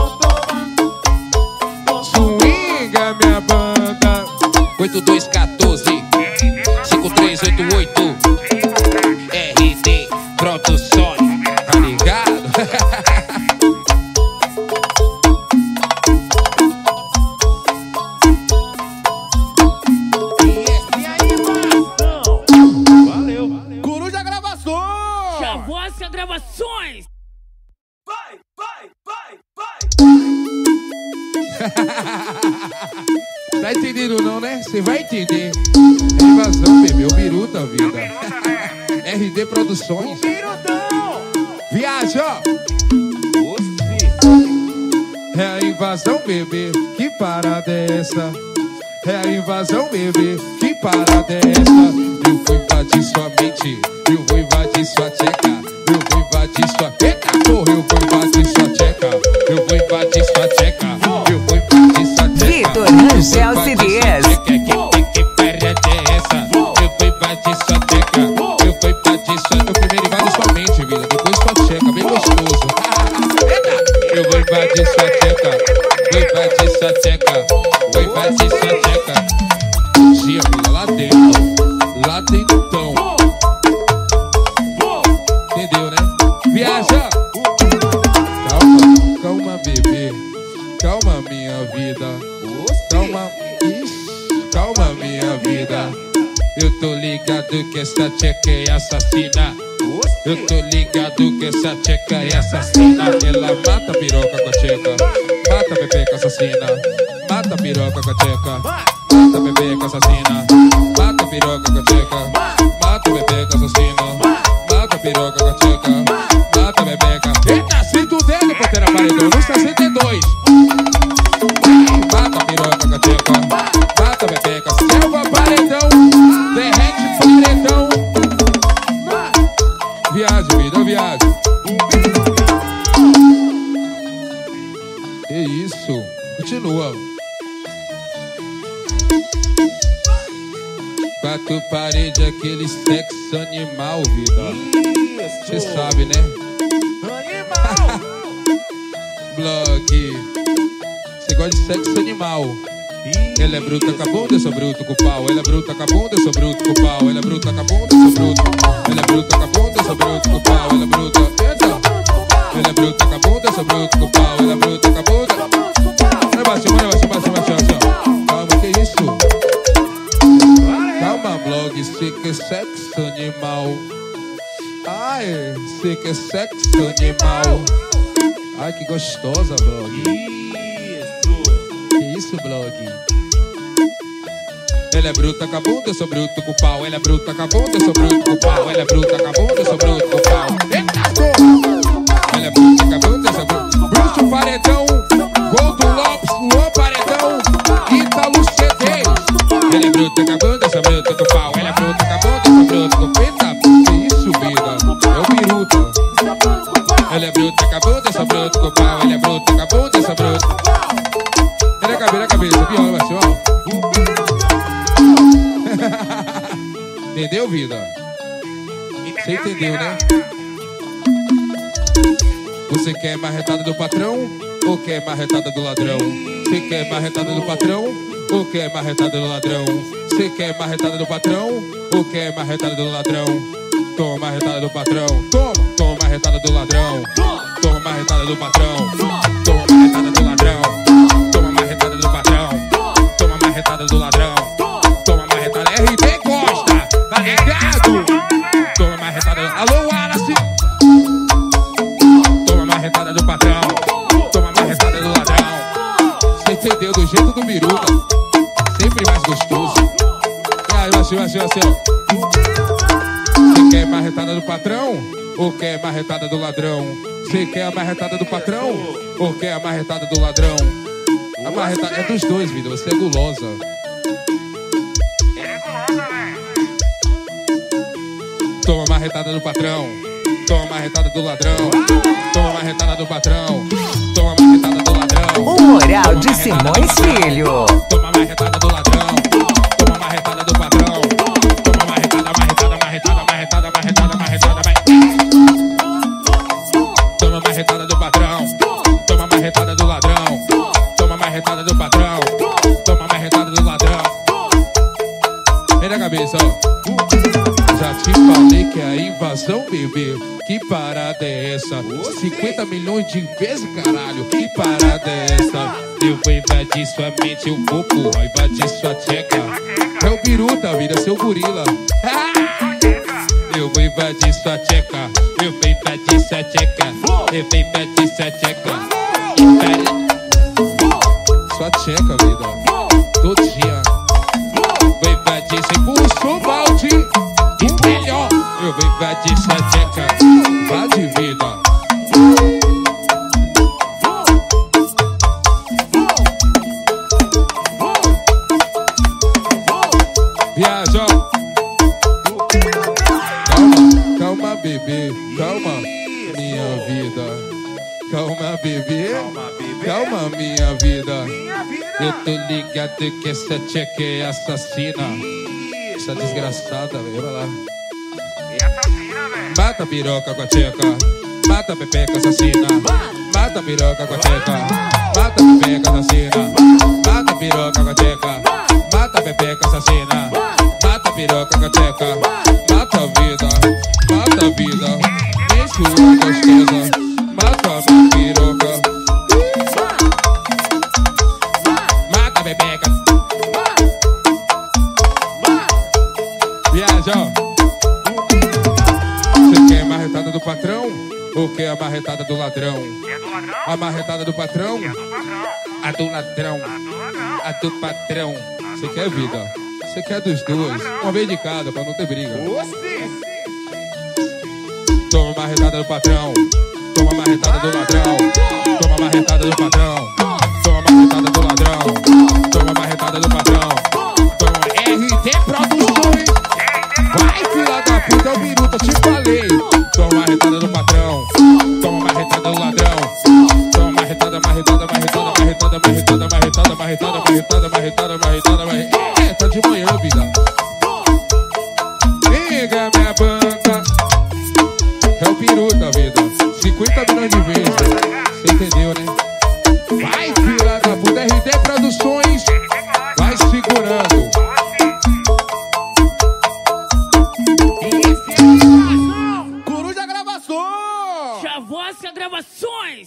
Swinga, minha banda. 8214 5388 RD Produções. Tá ligado? Coruja Gravações! Chavosa Gravações. Tá entendendo não, né? Você vai entender. É invasão, bebê, o biruta, vida. RD Produções. Viaja, ó. É a invasão, bebê. Que parada é essa? É a invasão, bebê. Que parada é essa? Eu vou invadir sua mente. Eu vou invadir sua tcheca. Eu vou invadir sua... Eita, porra, eu vou invadir sua tcheca. Eu vou invadir sua tcheca. Eu vou invadir sua tcheca. Vitor Rangel CDs. Que parada é essa? Eu vou invadir sua tcheca. Eu vou invadir sua... Eu primeiro invado sua mente, vida. Depois sua tcheca, bem gostoso. Eita! Eu vou invadir sua tcheca. Vou invadir sua tcheca. Vou invadir sua tcheca. Dia, vida, lá dentro. Lá dentro. Entendeu, né? Viaja! Calma, calma, bebê. Calma, minha vida. Calma, calma, minha vida. Eu tô ligado que essa tcheca é assassina. Eu tô ligado que essa tcheca é assassina. Ela mata a piroca com a tcheca. Mata a pepeca assassina. Mata a piroca com a tcheca. Mata a pepeca assassina. Mata a piroca com a tcheca. Mata a pepeca assassina. Mata a piroca com a tcheca. Mata a pepeca. Eita, sinto o dedo, Pantera Paredão. No 62. Mata a piroca com a tcheca. Mata a pepeca. Selva Paredão. Derrete Paredão. Viagem, vida, viagem. Que isso? Continua. Quatro paredes, aquele sexo animal, vida. Cê sabe, né? Blog. Cê gosta de sexo animal. Ela é bruta com a bunda, eu sou bruto com o pau. Ela é bruta com a bunda, eu sou bruto com o pau. Ela é bruta com a bunda, eu sou bruto. Ela é bruta com a bunda, eu sou bruto com o pau. Ela é bruta. Eita! Ela é bruta com a bunda, eu sou bruto com o pau. Ela é bruta com a bunda. Vai baixo, vai baixo, vai baixo, vai baixo. Calma, que isso? Calma, blog, sei que é sexo animal. Ai, sei que é sexo animal. Ai, que gostosa, blog. Que isso, blog? Ela é bruta com a bunda, eu sou bruto com o pau. Ela é bruta com a bunda, eu sou bruto com o pau. Ela é bruta com a bunda, eu sou bruto com o pau. Eita, porra! Ela é bruta com a bunda, eu sou bruto. Bruto Paredão, Goldo Lopes, Luan Paredão. Ela é bruta com a bunda, sou bruto com o pau. Ela é bruta com a bunda, sou bruto com o penta. Que isso, vida? É o biruta. Ela é bruta com a bunda, sou bruto com o pau. Ela é bruta com a bunda, sou bruto. Ela é cabeça, viola, vai ser, ó. Entendeu, vida? Você entendeu, né? Você quer marretada do patrão ou quer marretada do ladrão? Você quer marretada do patrão ou quer marretada do ladrão? Você quer marretada do patrão ou quer marretada do ladrão? Toma marretada do patrão. Toma marretada do ladrão. Toma marretada do patrão. Toma marretada do ladrão. Toma marretada do patrão. Toma marretada do ladrão. Toma marretada. RD Costa, tá ligado? Toma marretada. Alô, Wallace. Toma marretada do patrão. Toma marretada do ladrão. Você entendeu do jeito do biruta? Sempre mais gostoso. E aí, vai ser, ó. Você quer marretada do patrão ou quer marretada do ladrão? Você quer a marretada do patrão ou quer a marretada do ladrão? A marretada é dos dois, vida. Você é gulosa. Toma marretada do patrão. Toma marretada do ladrão. Toma marretada do patrão. Toma marretada do ladrão. O Moral de Simões Filho. Toma marretada do ladrão. Toma marretada do patrão. Toma marretada. Toma marretada do patrão. Toma marretada do ladrão. Toma marretada do patrão. Toma marretada do ladrão. Vem na cabeça, ó. Já te falei que é a invasão, bebê. Que parada é essa? 50 milhões de vezes, caralho. Que parada é essa? Eu vou invadir sua mente, eu vou invadir sua tcheca. É o biruta, vida, seu gorila. Eu vou invadir sua tcheca. Eu vou invadir sua tcheca. Eu vou invadir sua tcheca. Sua tcheca, vida. Todo dia. Vou invadir sem pulso, balde. E melhor, eu vou invadir sua tcheca. Vá de vida. Viaja. Calma, bebê. Calma, minha vida. Calma, bebê. Calma, minha vida. Eu tô ligado que essa tcheca é assassina. Essa desgraçada, velho. Vai lá. Mata a piroca com a tcheca. Mata a pepeca assassina. Mata a piroca com a tcheca. Mata a pepeca assassina. Mata a piroca com a tcheca. Mata a pepeca assassina. Mata a piroca com a tcheca. Mata a vida. Mata a vida. Vem sua gostosa. Mata a minha piroca. Mata a pepeca. Viaja, ó. Você quer a marretada do patrão ou quer a marretada do ladrão? A marretada do patrão? A do ladrão. A do patrão. Você quer vida? Você quer dos dois? Uma vez de cada, pra não ter briga. Toma marretada do patrão. Toma marretada do ladrão. Toma marretada do patrão. Toma marretada do ladrão. Toma marretada do patrão. Toma RD Produções. Vai, filha da puta, é o biruta, te falei. Toma marretada do patrão. Toma marretada do ladrão. Toma marretada. É, tá de manhã, vida. Liga minha banda. É o biruta, vida. 50 milhões de vezes. Você entendeu, né? Vai, filha da puta, RD Produções. Vai segurando. Coruja Gravações. Chavosca Gravações.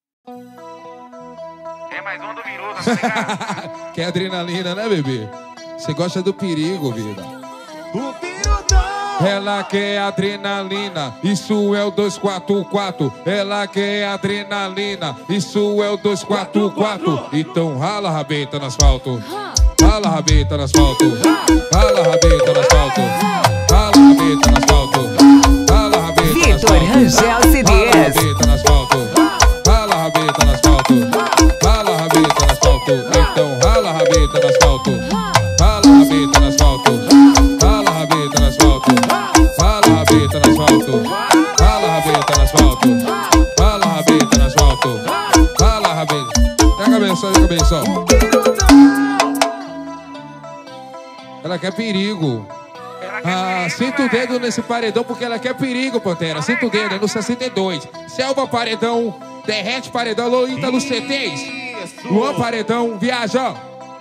É mais um do Biruta, tá ligado? Quer adrenalina, né, bebê? Você gosta do perigo, vida. O Birutão. Ela quer adrenalina, isso é o 244. Ela quer adrenalina, isso é o 244. Então rala a rabeta no asfalto. Rala a rabeta no asfalto. Rala a rabeta no asfalto. Rala a rabeta no asfalto. Rala a rabeta no asfalto. Vitor Rangel CDs. Rala a rabeta no asfalto. Rala a rabeta no asfalto. Rala a rabeta no asfalto. Então rala a rabeta no asfalto. Rala a rabeta cabeça, sobe a cabeça, ó. Ela quer perigo. Sinta o dedo nesse paredão porque ela quer perigo, Pantera. Sinta o dedo, é no 62. Selva Paredão, Derrete Paredão, Lolita no C3. Luan Paredão, viaja.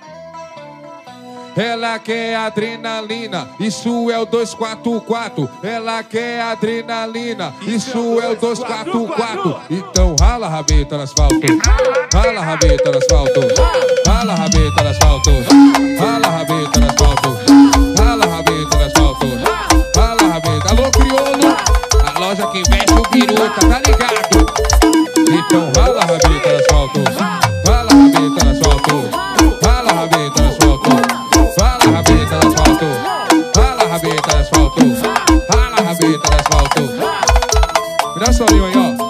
Ela quer adrenalina, isso é o 244. Ela quer adrenalina, isso é o 244. Então rala a rabeta no asfalto, rala a rabeta no asfalto, rala a rabeta no asfalto, rala a rabeta no asfalto, rala a rabeta no asfalto, rala a rabeta. Alô, crioulo, a loja que veste o biruta, tá ligado? Então rala a rabeta no asfalto, rala a rabeta no asfalto, rala a rabeta no asfalto. Fala a rabeta no asfalto, fala a rabeta no asfalto, fala a rabeta no asfalto. Me dá só ali aí, ó.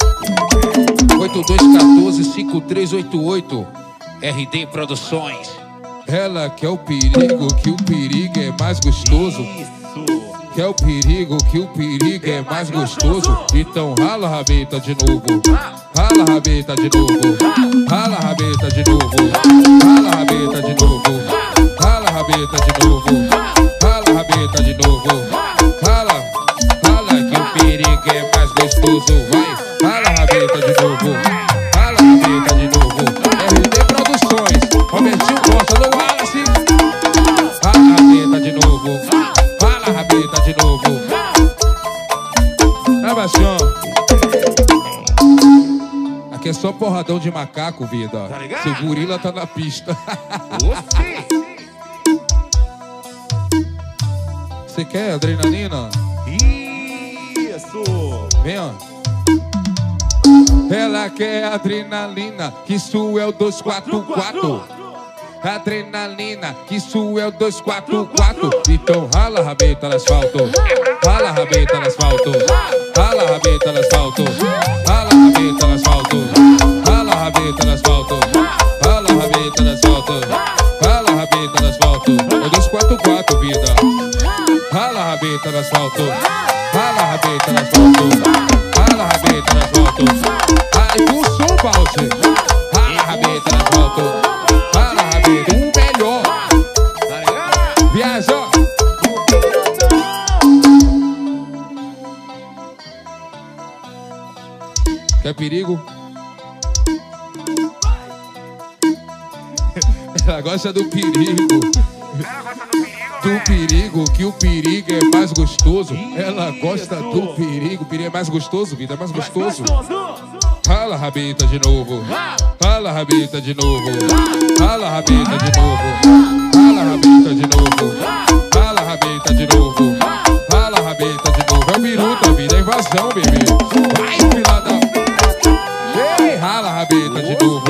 8214-5388 RD Produções. Ela quer o perigo, que o perigo é mais gostoso. Quer o perigo, que o perigo é mais gostoso. Então rala a rabeta de novo, rala a rabeta de novo, rala a rabeta de novo, rala a rabeta de novo. Rala a rabeta de novo, rala a rabeta de novo, rala, rala que o perigo é mais gostoso, vai, rala a rabeta de novo, rala a rabeta de novo, RD Produções, Robertinho Costa, no Wallace, rala a rabeta de novo, rala a rabeta de novo, baixão. Aqui é só porradão de macaco, vida, seu gorila tá na pista. Você quer adrenalina? Isso! Vem, ó. Ela quer adrenalina, que isso é o 244. Adrenalina, que isso é o 244. Então rala a rabeta no asfalto, rala a rabeta no asfalto, rala a rabeta no asfalto, rala a rabeta no asfalto, rala a rabeta no asfalto, rala a rabeta no asfalto, rala a rabeta no asfalto. É 244, vida. Rala a rabeta no asfalto, rala a rabeta no asfalto, rala a rabeta no asfalto. Ai, com som, Balde. Rala a rabeta no asfalto, rala a rabeta, o melhor. Viajou. Quer perigo? Ela gosta do perigo. Do perigo, que o perigo é mais gostoso. Ela gosta do perigo. O perigo é mais gostoso, vida, é mais gostoso. Rala a rabeta de novo, rala a rabeta de novo, rala a rabeta de novo, rala a rabeta de novo, rala a rabeta de novo, rala a rabeta de novo. É o biruta, vida, é invasão, bebê. Vai, filha da... Ei, rala a rabeta de novo.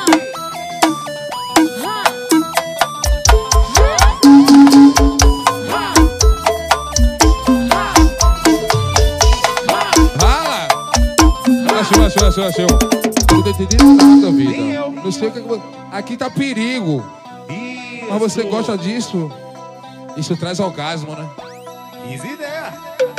Achou. Não tô entendendo nada, vida. Não sei o que... Aqui tá perigo. Mas você gosta disso? Isso traz orgasmo, né? 15 ideias.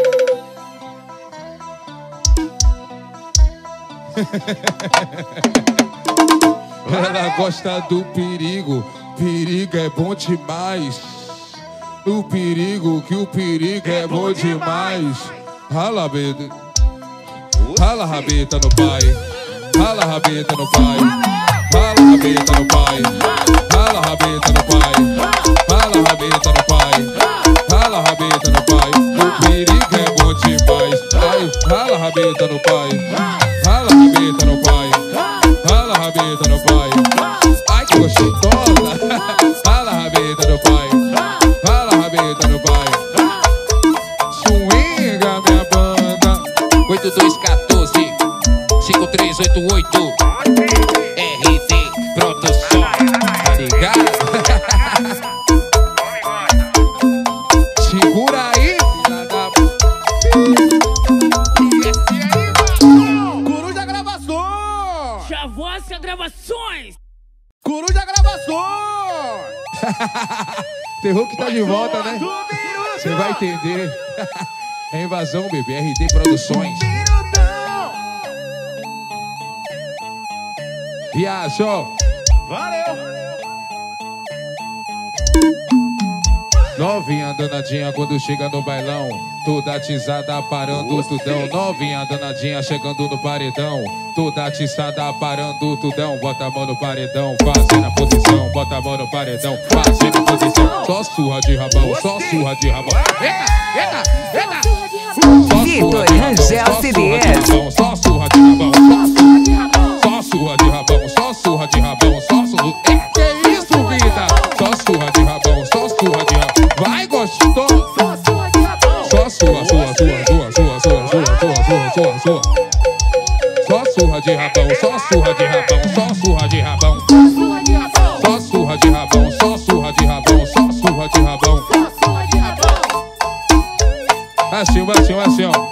Ela gosta do perigo. Perigo é bom demais. O perigo, que o perigo é bom demais. Rala a rabeta. Rala a rabeta no pai, rala a rabeta no pai, rala a rabeta no pai, rala a rabeta no pai, rala a rabeta no pai, rala a rabeta no pai. O perigo é bom demais. Ai, rala a rabeta no pai, rala a rabeta no pai, rala a rabeta no pai. Ai, que gostosa. Rala a rabeta no pai, rala a rabeta no pai. Swinga minha banda. 8214-5388 RD Produções, tá ligado? Segura aí, filha da... Coruja Gravações! Chavossa Gravações! Coruja Gravações! Terror que tá de volta, né? Você vai entender. É invasão, bebê. RD Produções. Viajou. Valeu! Novinha danadinha quando chega no bailão, toda atiçada parando tudão. Novinha danadinha chegando no paredão, toda atiçada parando tudão. Bota a mão no paredão, fazendo a posição. Bota a mão no paredão, fazendo a posição. Só surra de rabão, só surra de rabão. Eita, eita, eita. Vitor Rangel CDs. Só surra de rabão, só surra de rabão, só surra de rabão, só surra. Que é isso, vida? Só surra de rabão, só surra de rabão. Vai, gostou? Só surra de rabão. Só surra, surra, surra, surra, surra, surra, surra, surra, surra, surra. Só surra de rabão, só surra de rabão, só surra de rabão. Só surra de rabão, só surra de rabão, só surra de rabão. Assim, assim, assim, ó.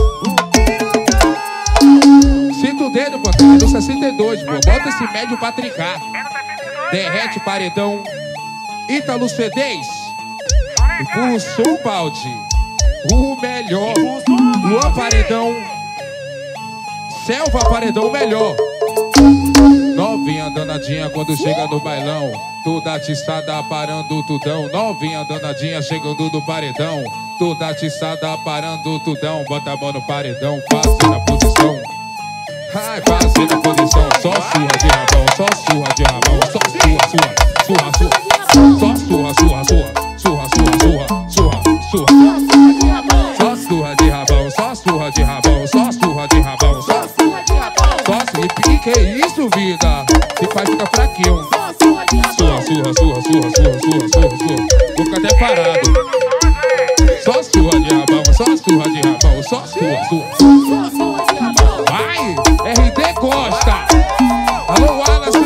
Sinta o dedo, pô, tá no 62, pô. Bota esse médio pra trincar. Derrete paredão. Ítalo C10. Empurra o som, balde. O melhor. Luan paredão. Selva paredão, o melhor. Novinha danadinha quando chega no bailão, toda atiçada parando tudão. Novinha danadinha chegando no paredão, toda atiçada parando tudão. Bota a mão no paredão, fazendo a posição. Ai, fazendo a posição. Só surra de rabão, só surra de rabão. Só surra, surra, surra, surra. Só surra, surra, surra. Surra, surra, surra, surra, surra. Só surra de rabão, só surra de rabão. Só surra de rabão, só surra de rabão. Só surra, que é isso, vida? Se faz ficar fraquinho. Surra, surra, surra, surra, surra, surra, surra, surra. Vou ficar até parado. Só surra de rabão, só surra de rabão. Só surra, surra. Vai, RD Costa. Alô, Wallace.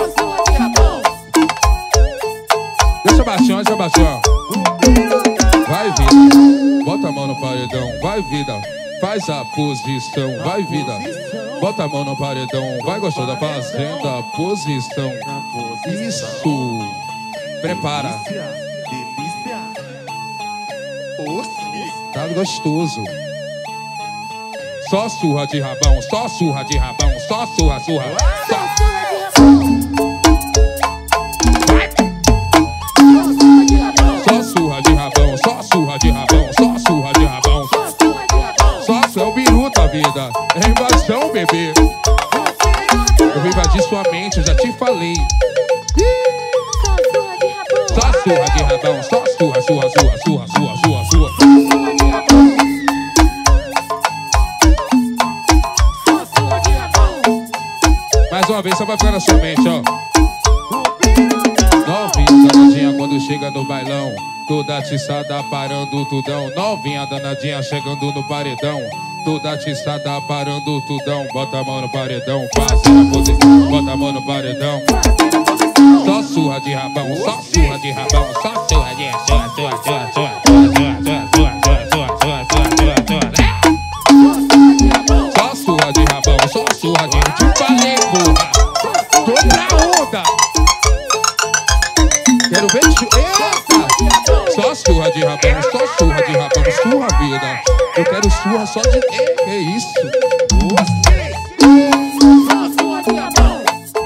Deixa baixão, deixa baixão. Vai, vida. Bota a mão no paredão. Vai, vida. Faz a posição. Vai, vida. Bota a mão no paredão. Vai, gostosa, fazendo a posição. Isso. Prepara. Delícia. Oxi. Tá gostoso. Só surra de rabão, só surra de rabão, só surra, surra. Só surra de rabão, só surra de rabão, só surra de rabão. Só surra, é o biruta, vida. É invasão, bebê. Eu vou invadir sua mente, eu já te falei. Só surra de rabão, só surra, surra, surra, surra, surra, surra, surra. Mais uma vez, só vai ficar na sua mente, ó. Novinha danadinha quando chega no bailão, toda atiçada parando tudão. Novinha danadinha chegando no paredão, toda atiçada parando tudão. Bota a mão no paredão, fazendo a posição. Bota a mão no paredão. Só surra de rabão, só surra de rabão, só surra de surra, surra, surra, surra, surra, surra, surra, surra, surra, surra. Só surra de rabão, só surra de... Te falei, porra. Tô pra onda. Quero ver... Eita! Só surra de rabão, só surra de rabão. Surra, vida. Eu quero surra só de... Que isso? Só surra de rabão.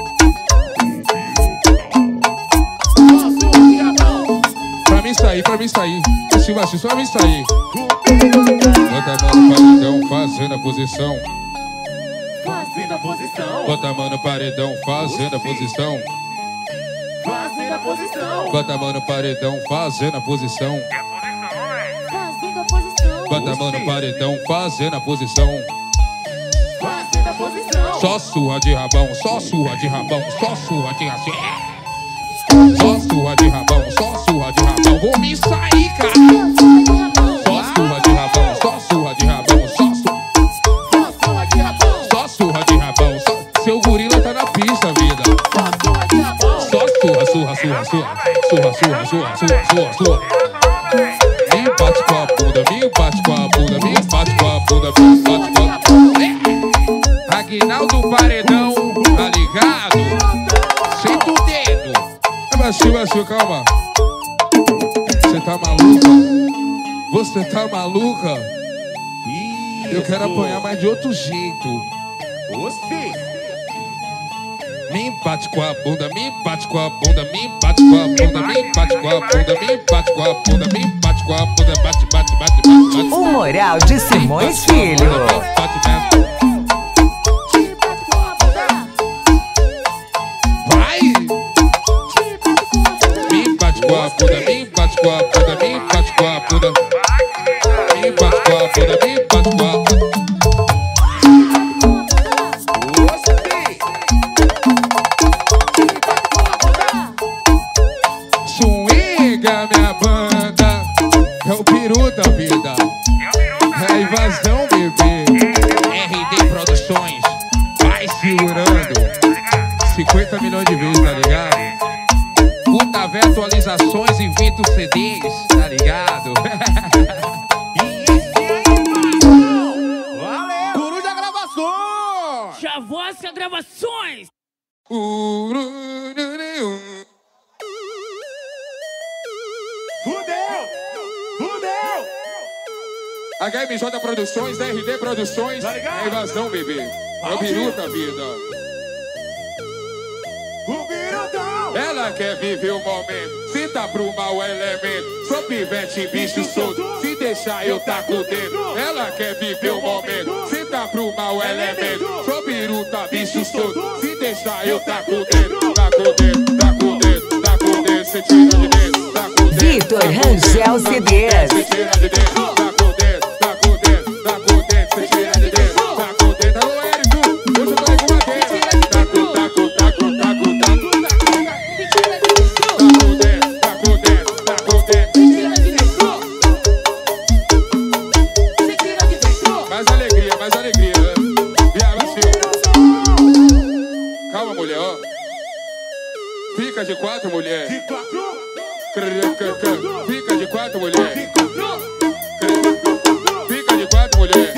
Pra mim sair, pra mim sair. Esse machismo, pra mim sair. Bota a mão no paredão, fazendo a posição. Fazendo a posição. Bota a mão no paredão, fazendo a posição. Fazendo a posição. Bota a mão no paredão, fazendo a posição. Fazendo a posição. Bota a mão no paredão, fazendo a posição. Fazendo a posição. Só surra de rabão, só surra de rabão, só surra de rabão. Só surra de rabão, só surra de rabão. Vou me sair, cara. Só surra de rabão, só surra de rabão, só surra. Só surra de rabão. Só surra de rabão, só... Seu gorila tá na pista, vida. Só surra de rabão. Só surra, surra, surra, surra. Surra, surra, surra, surra, surra, surra. Me bate com a bunda, me bate com a bunda, me bate com a bunda, me bate com a bunda. Aguinaldo Paredão, tá ligado? Senta o dedo. Baixinho, calma. Você tá maluca? Você tá maluca? Eu quero apanhar, mas de outro jeito. Você. Me bate com a bunda, me bate com a bunda, me bate com a bunda, me bate com a bunda, me bate com a bunda, me bate com a bunda, bate, bate, bate, bate. O Moral de Simões Filho. Vai! Me bate com a bunda, me bate com a bunda, me bate com a bunda. Me bate com a bunda, me bate com a bunda. Swinga minha banda, é o peru da vida, é a invasão, bebê. RD Produções, vai segurando 50 milhões de vezes, tá ligado? Puta Vé atualizações e 20 CDs, tá ligado? Coruja Gravações! Chavosa Gravações! Fudeu! Fudeu! HMJ Produções, RD Produções, Tá ligado? é a invasão, bebê. É o peru da vida. O pirutão! Ela quer viver o momento, se tá pro mau elemento. Sou pivete, bicho solto, se deixar eu taco dentro. Ela quer viver o momento, se tá pro mau elemento. Sou piruta, bicho solto, se deixar eu taco dentro. Taco dentro, taco dentro, taco dentro, cê tira de dentro. Taco dentro, Vitor Rangel CDs. cê tira de dentro. Taco dentro, taco dentro, taco dentro, cê tira de dentro. Taco dentro, alô Érico, hoje eu tô aí com uma dentro. Taco, taco, taco, taco, taco. Mais alegria, mais alegria, né? Viava assim. Calma, mulher, ó. Fica de quatro, mulher. De quatro! Fica de quatro, mulher. Fica de quatro, mulher.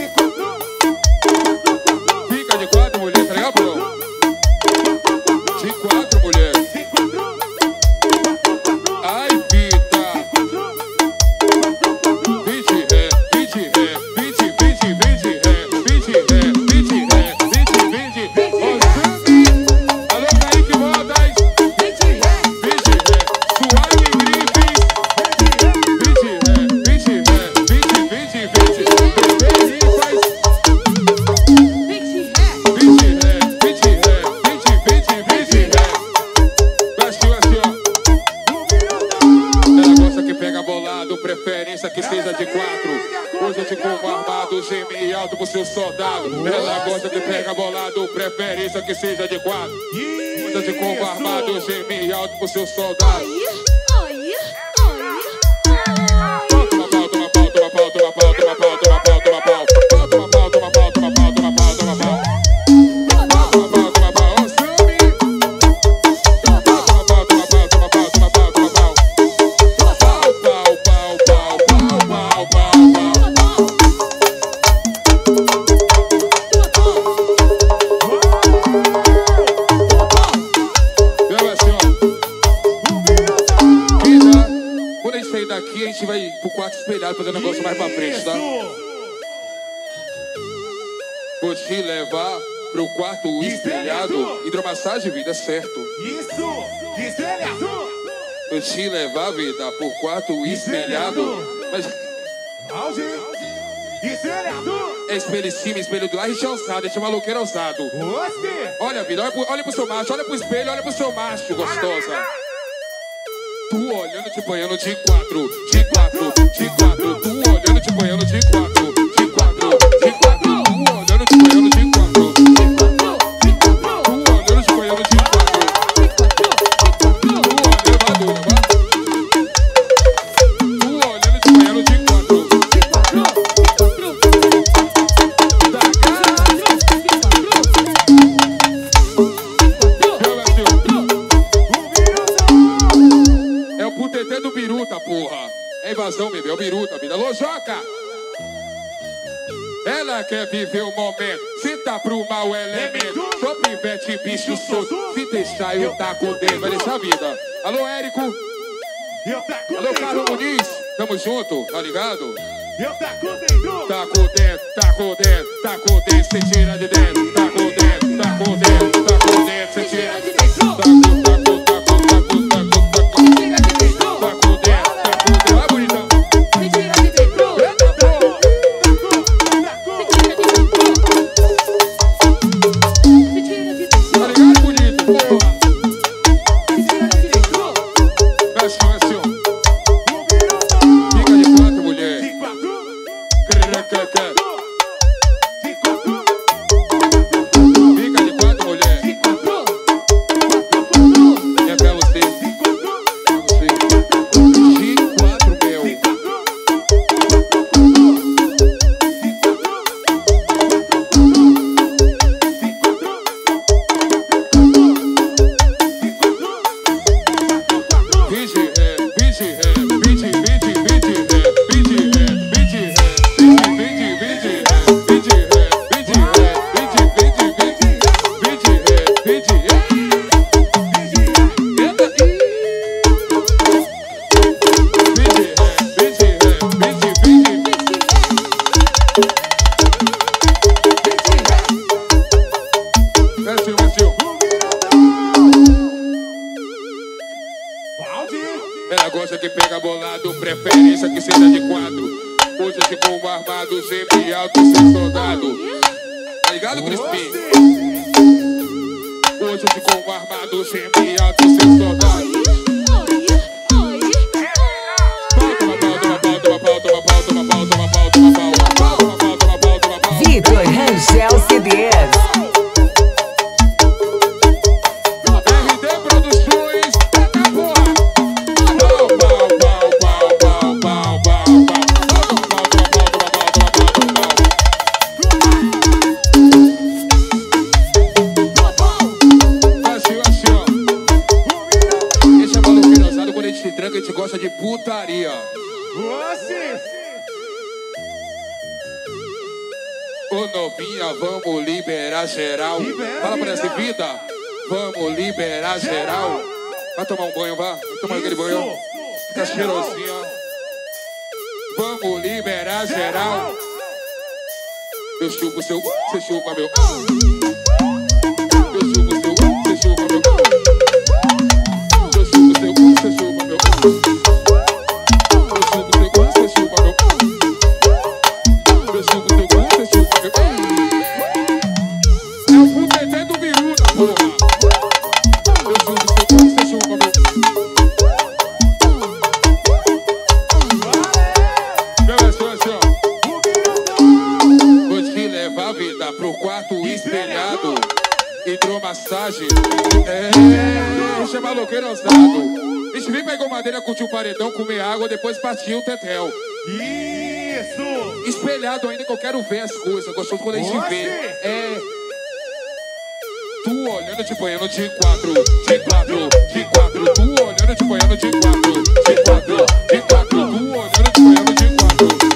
Fica de quatro, mulher, tá ligado, bro? De quatro, mulher. Ai, fita. 20 ré, 20 ré, 20, 20, 20 ré, 20 ré, 20 ré, 20, 20. Ô, Sandy. Alô, Kaique Modas. 20 ré, Suave Grifes. 20 ré, 20 ré, 20, 20, 20. Delícias. 20 ré, 20 ré, 20, 20, 20 ré. Baixinho assim, ó. Ela gosta que pega bolado, preferência que seja de quatro. Hoje eu te como armado, geme alto pro seu soldado. Ela gosta que pega bolado, preferência que seja de quatro. Hoje eu te como armado, geme alto pro seu soldado. Toma pau, toma pau, toma pau, toma pau, toma pau, toma pau, toma pau. Toma pau, toma pau, toma pau, toma pau, toma pau. Toma pau, toma pau, ô Sami. Toma pau, toma pau, toma pau, toma pau, toma pau, toma pau. Pau, pau, pau, pau, pau, pau, pau, pau. Então, assim, ó. Vida, quando a gente sair daqui, a gente vai pro quarto espelhado fazer um negócio mais pra frente, tá? Vou te levar pro quarto espelhado. Hidromassagem, vida, é certo. Isso! Espelhado! Vou te levar, vida, pro quarto espelhado. Mas Auge! Espelhado! é espelho em cima, espelho do lado, a gente é ousado, a gente é maloqueiro ousado. Oste! Olha, vida, olha pro seu macho, olha pro espelho, olha pro seu macho, gostosa. Tu olhando, te banhando de quatro, de quatro, de quatro. Tu olhando, te banhando de quatro, de quatro, de quatro. Tu olhando, te banhando de quatro, de quatro, de quatro. Tu olhando, te banhando de quatro. Tu olhando, madura, vai. Tu olhando, te banhando de quatro, de quatro, de quatro. Da casa. É o putetê do biruta, porra. É invasão, bebê, é o biruta, vida. Alô, Joca! Ela quer viver o momento, se tá pro mau elemento. Sou pivete, bicho solto, se deixar eu taco dentro. Vai deixar a vida. Alô, Érico. Eu taco Alô, Carlos dentro! Muniz. Tamo junto, tá ligado? Eu taco dentro! Taco dentro, taco dentro, taco dentro. Cê tira de dentro, taco dentro, taco dentro, taco dentro. dentro, você tira. Ela gosta que pega bolado, preferência que seja de quatro. Hoje eu fico armado, sempre alto, sem soldado. Tá ligado, Crispim? Hoje eu fico armado, sempre alto, sem soldado. Vitor Rangel CDs. A gente gosta de putaria. Ô novinha, vamos liberar geral. Fala pra essa vida, vamos liberar geral. Vai tomar um banho, vá. Vai tomar aquele banho. Fica cheirosinha. Vamos liberar geral. Eu chupo seu, você chupa meu. Eu chupo seu, você chupa meu. Eu chupo seu, você chupa meu. Pro quarto espelhado, hidromassagem. Esse é maloqueiro ousado. Esse vem, pegou madeira, curtiu o paredão, comer água, depois partiu o tetel. Isso! Espelhado ainda que eu quero ver as coisas. Gostoso quando a gente vê. Tu olhando te banhando de quatro, de quatro, de quatro. Tu olhando te banhando de quatro, de quatro, de quatro. Tu olhando te banhando de quatro.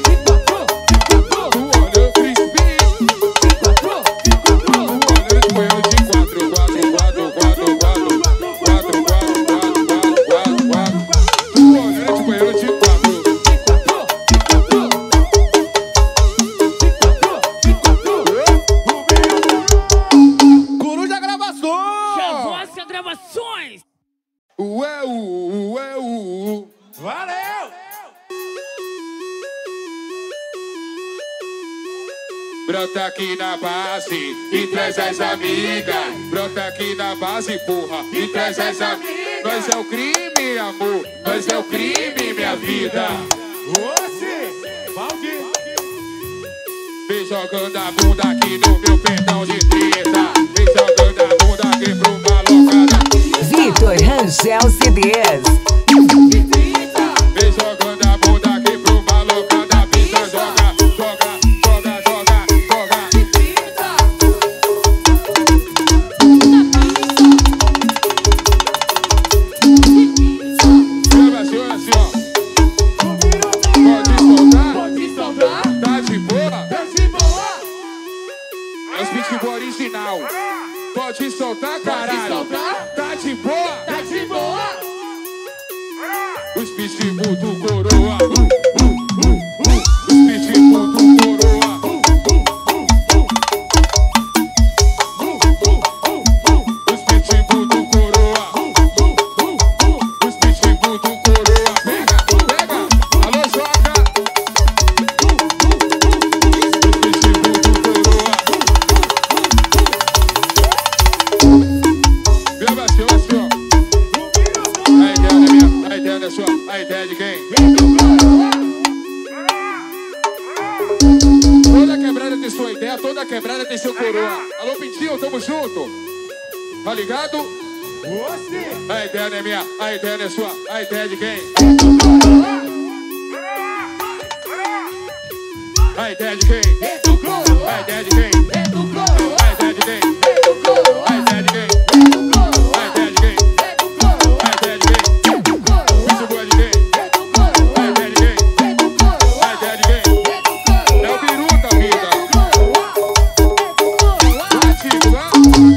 Valeu! Brota aqui na base e traz as amigas. Brota aqui na base, porra, e traz as amigas. Nós é o crime, amor. Nós é o crime, minha vida. Você, Valdir. Vem jogando a bunda aqui no meu pentão de 30. Vem jogando a bunda aqui pro malocada. Vitor Rangel CDs. Vem jogando a bunda aqui pro malocada. Pista, joga, joga, joga, joga, joga. Chama assim, ó. Pode soltar? Tá de boa? É os pitbull original. Pode soltar, caralho. Tá de boa? Tá de boa? Os pitbull do coroa. Os pitbull do coroa. Os pitbull ideia não é sua, a ideia é de quem? Toda quebrada tem sua ideia, toda quebrada tem seu coroa. Alô, Pintinho, tamo junto. Tá ligado? A ideia não é minha, a ideia não é sua, a ideia é de quem? A ideia de quem? A ideia de quem? A ideia de quem? A ideia de quem? A ideia de quem? A ideia de quem? Isso boa de quem? A ideia de quem? A ideia de quem? É o Biruta, vida. Batido, vai?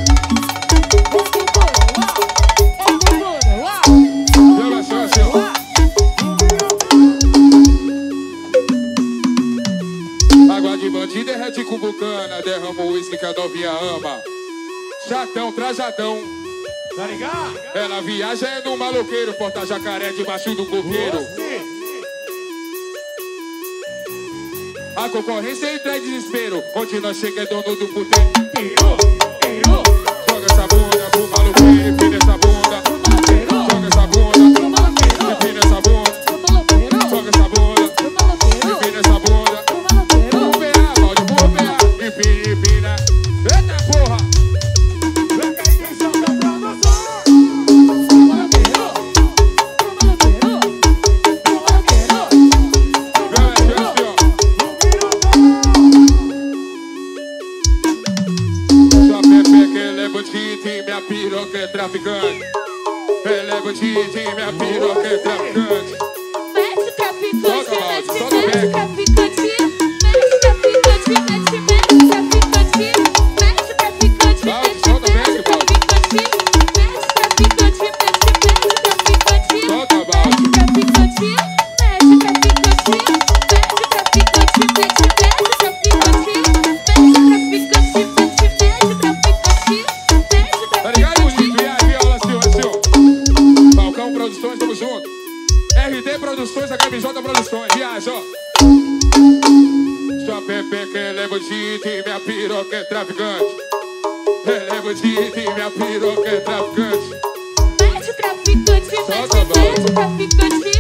Joga só, senhor. Água de bandido derrete com bucana, derrama o uísque que a novinha ama. Chatão, trajadão. Tá ligado? Ela viaja é no maloqueiro, porta jacaré debaixo do coqueiro. A concorrência entra em desespero, onde nós chega é dono do puteiro. Joga essa bunda pro maloqueiro, empina essa bunda. Joga essa bunda, empina essa bunda. Joga essa bunda, empina essa bunda. Vou pegar, balde, vou pegar. Empina, empina. Eita porra! Minha piroca é traficante. Ela é bandida e minha piroca é traficante. Mete traficante, mete traficante, traficante, mete traficante, mete traficante, mete traficante, mete traficante, mete traficante, mete traficante, solta a bala. mete traficante, mete traficante, mete traficante, mete Tá ligado, bonito? E aí, viola, senhor. Falcão Produções, tamo junto. RD Produções, a KMJ Produções. Viaja, ó. Sua pepeca, ela é bandida e minha piroca é traficante. Ela é bandida e minha piroca é traficante. mete traficante, Solta a bala. mete traficante,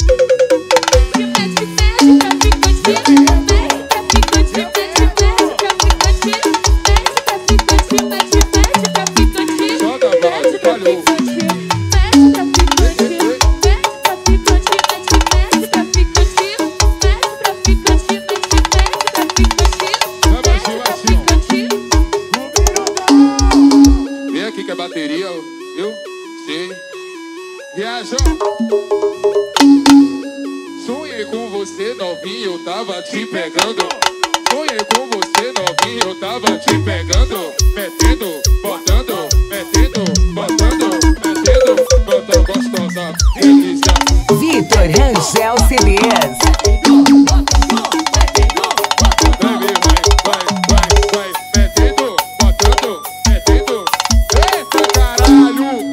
mete Solta a bala, falhou. Vem aqui que é bateria, viu? Sei. Viajou. Sonhei com você, novinho, eu tava te pegando. Sonhei com você, novinho, eu tava te pegando. Metendo, botando, metendo, botando, metendo, botando gostosa, delícia. Vitor Rangel CDs. Vai, metendo, botando, metendo. Eita caralho!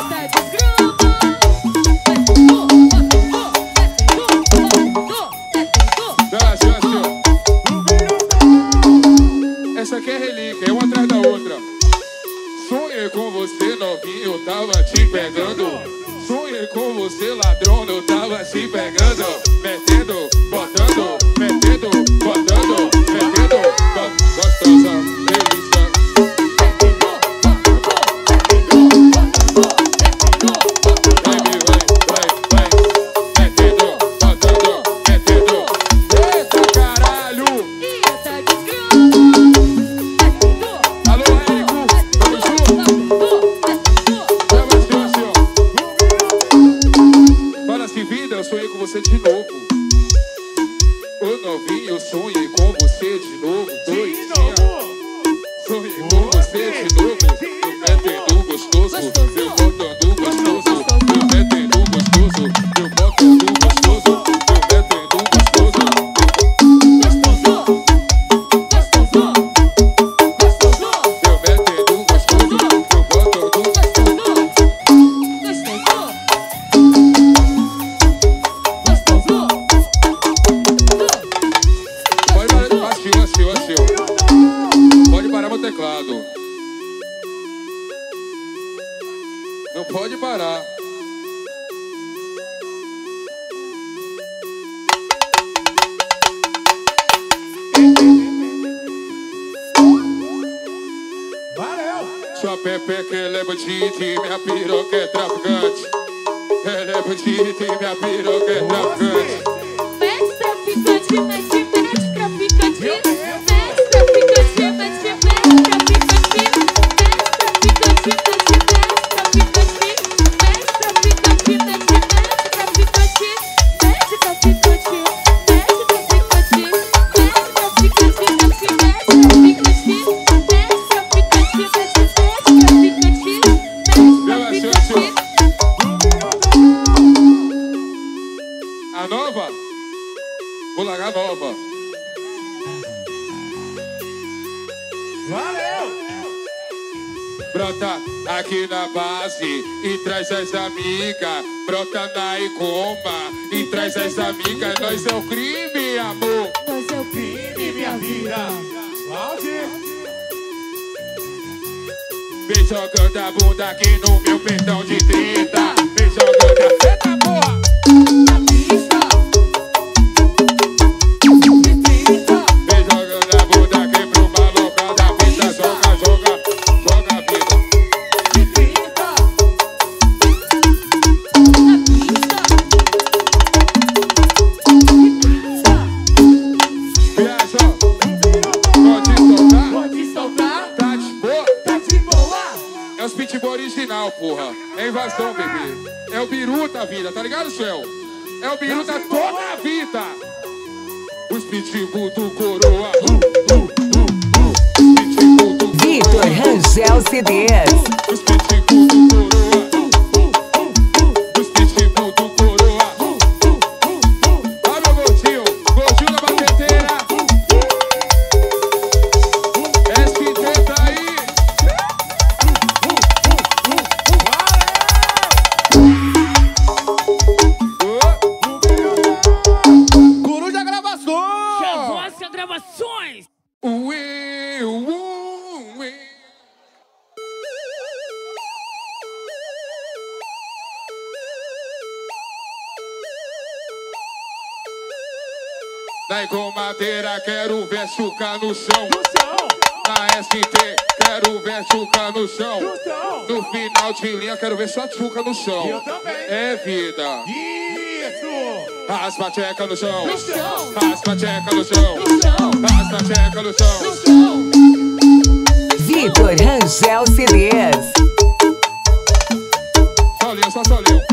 Essa aqui é relíquia, é uma atrás da outra. Sonhei com você, novinho, eu tava te pegando. Sonhei com você, ladrona, eu tava te pegando. Metendo, botando, metendo, botando, metendo, gostosa, delícia. Vai, metendo, botando, metendo. Eita caralho! Alô, Érico, tamo junto. Fala assim, vida, eu sonhei com você de novo. Ô novinho, eu sonhei com você de novo. Doidinha. Sonhei com você de novo. Eu metendo gostoso, eu botando gostoso. Eu metendo gostoso, eu botando gostoso. Eu metendo gostoso. Eu metendo gostoso, eu botando Pode parar meu teclado. pepeca, ele é bandido e minha piroca é traficante. Ele é bandido e minha piroca é traficante. Mete traficante, mete traficante. Mete traficante, mete A nova? Vou largar a nova. Valeu! Brota aqui na base e traz as amigas. Brota na Icoma e traz as amigas. Nós é o crime, amor. Nós é o crime, minha vida. Valdir! Vem jogando a bunda aqui no meu peitão de 30. Vem jogando a seta, porra. Vem jogando a bunda aqui pro malocão da pista. Joga, joga, joga a vida. Viaja, Pode soltar? tá de boa? Tá de boa? É os pitbull original, porra. É invasão, bebê. É o biruta a vida, tá ligado, Suel? É o biruta toda a vida. Os pitbull do coroa. Pitbull do Vitor Rangel CDs. Os pitbull do coroa. Os pitbull do coroa. Olha meu gordinho. Gordinho na batedeira. SPT tá aí. Coruja Gravações! Chavosa Gravações. Ué, ué. Na Iguamadeira quero ver chuca no chão. No chão! Na ST quero ver chuca no chão. No chão! No final de linha quero ver só chuca no chão. Eu também! É vida. Isso! Raspa a tcheca no chão. No chão. Raspa a tcheca no chão. No chão. Raspa a tcheca no chão. No chão. Vitor Rangel CDs. Solinho, só solinho.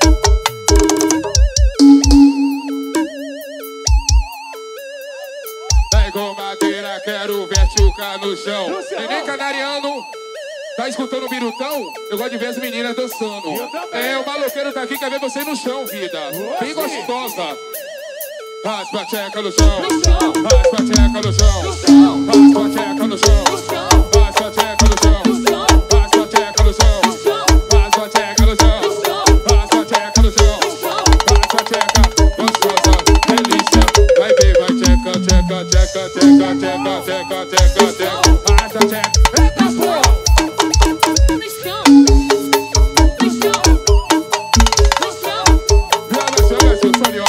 Na Iguamadeira quero ver chuca no chão. No chão. Neném canariano. Tá escutando o birutão? Eu gosto de ver as meninas dançando. Eu também. É, o maloqueiro tá aqui, quer ver você no chão, vida. Bem gostosa. Raspa a tcheca no chão. No chão. Raspa a tcheca no chão. No chão. Raspa a tcheca no chão. No chão. Raspa a tcheca no chão. No chão. Raspa a tcheca no chão. No chão. Raspa a tcheca no chão. No chão. Raspa a tcheca no chão. No chão. Raspa a tcheca, gostosa, delícia. Vai ver, vai tcheca, tcheca, tcheca, tcheca, tcheca, tcheca, tcheca, tcheca. Raspa a tcheca. Eita porra! No chão. No chão. No chão. Gravação, Soninho.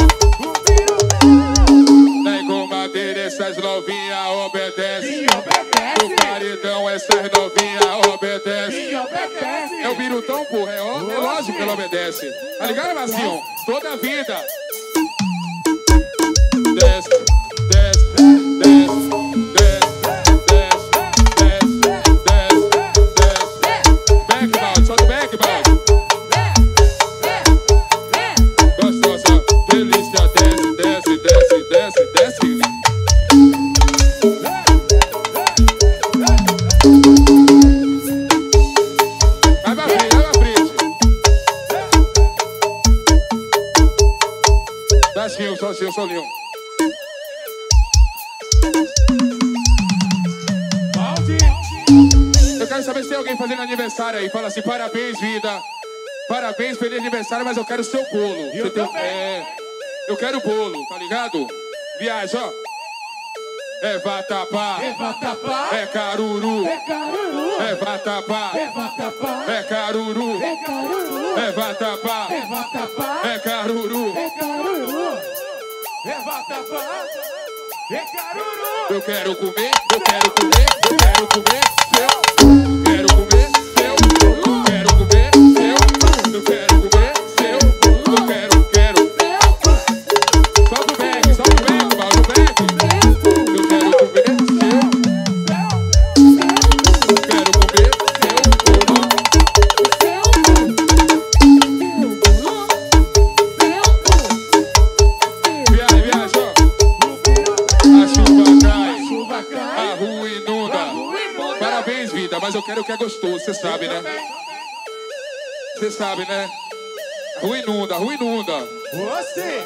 Na Iguamadeira essas novinhas obedecem. E obedece! No paredão essas novinhas obedecem. E obedece! É o birutão, porra, é lógico que ela obedece. Tá ligado, Marcinho? Toda a vida. Desce, desce, desce, desce, desce, desce, desce. Back, balde, solta o back, balde. Gostosa, delícia, desce, desce, desce, desce, desce. Vai pra frente, vai pra frente. Baixinho, sozinho, solinho. Valdir! Eu quero saber se tem alguém fazendo aniversário aí. Fala assim, parabéns, vida. Parabéns, feliz aniversário, mas eu quero o seu bolo. Eu também. Eu quero bolo, tá ligado? Viaja, ó. É vatapá, É vatapá! é caruru, É caruru! é vatapá, É vatapá! é caruru, É caruru! é vatapá, É vatapá! é caruru. É caruru! É vatapá! É caruru! Eu quero comer, eu quero comer, eu quero comer, eu quero comer, Quero comer seu. Eu quero comer seu. Eu quero. Solta o back, Paulo, o back. Eu quero comer seu. Quero comer seu bolo. Viaja, a chuva cai, a rua inunda. Parabéns, vida, mas eu quero o que é gostoso, você sabe, né? Você sabe, né? A rua inunda. Você.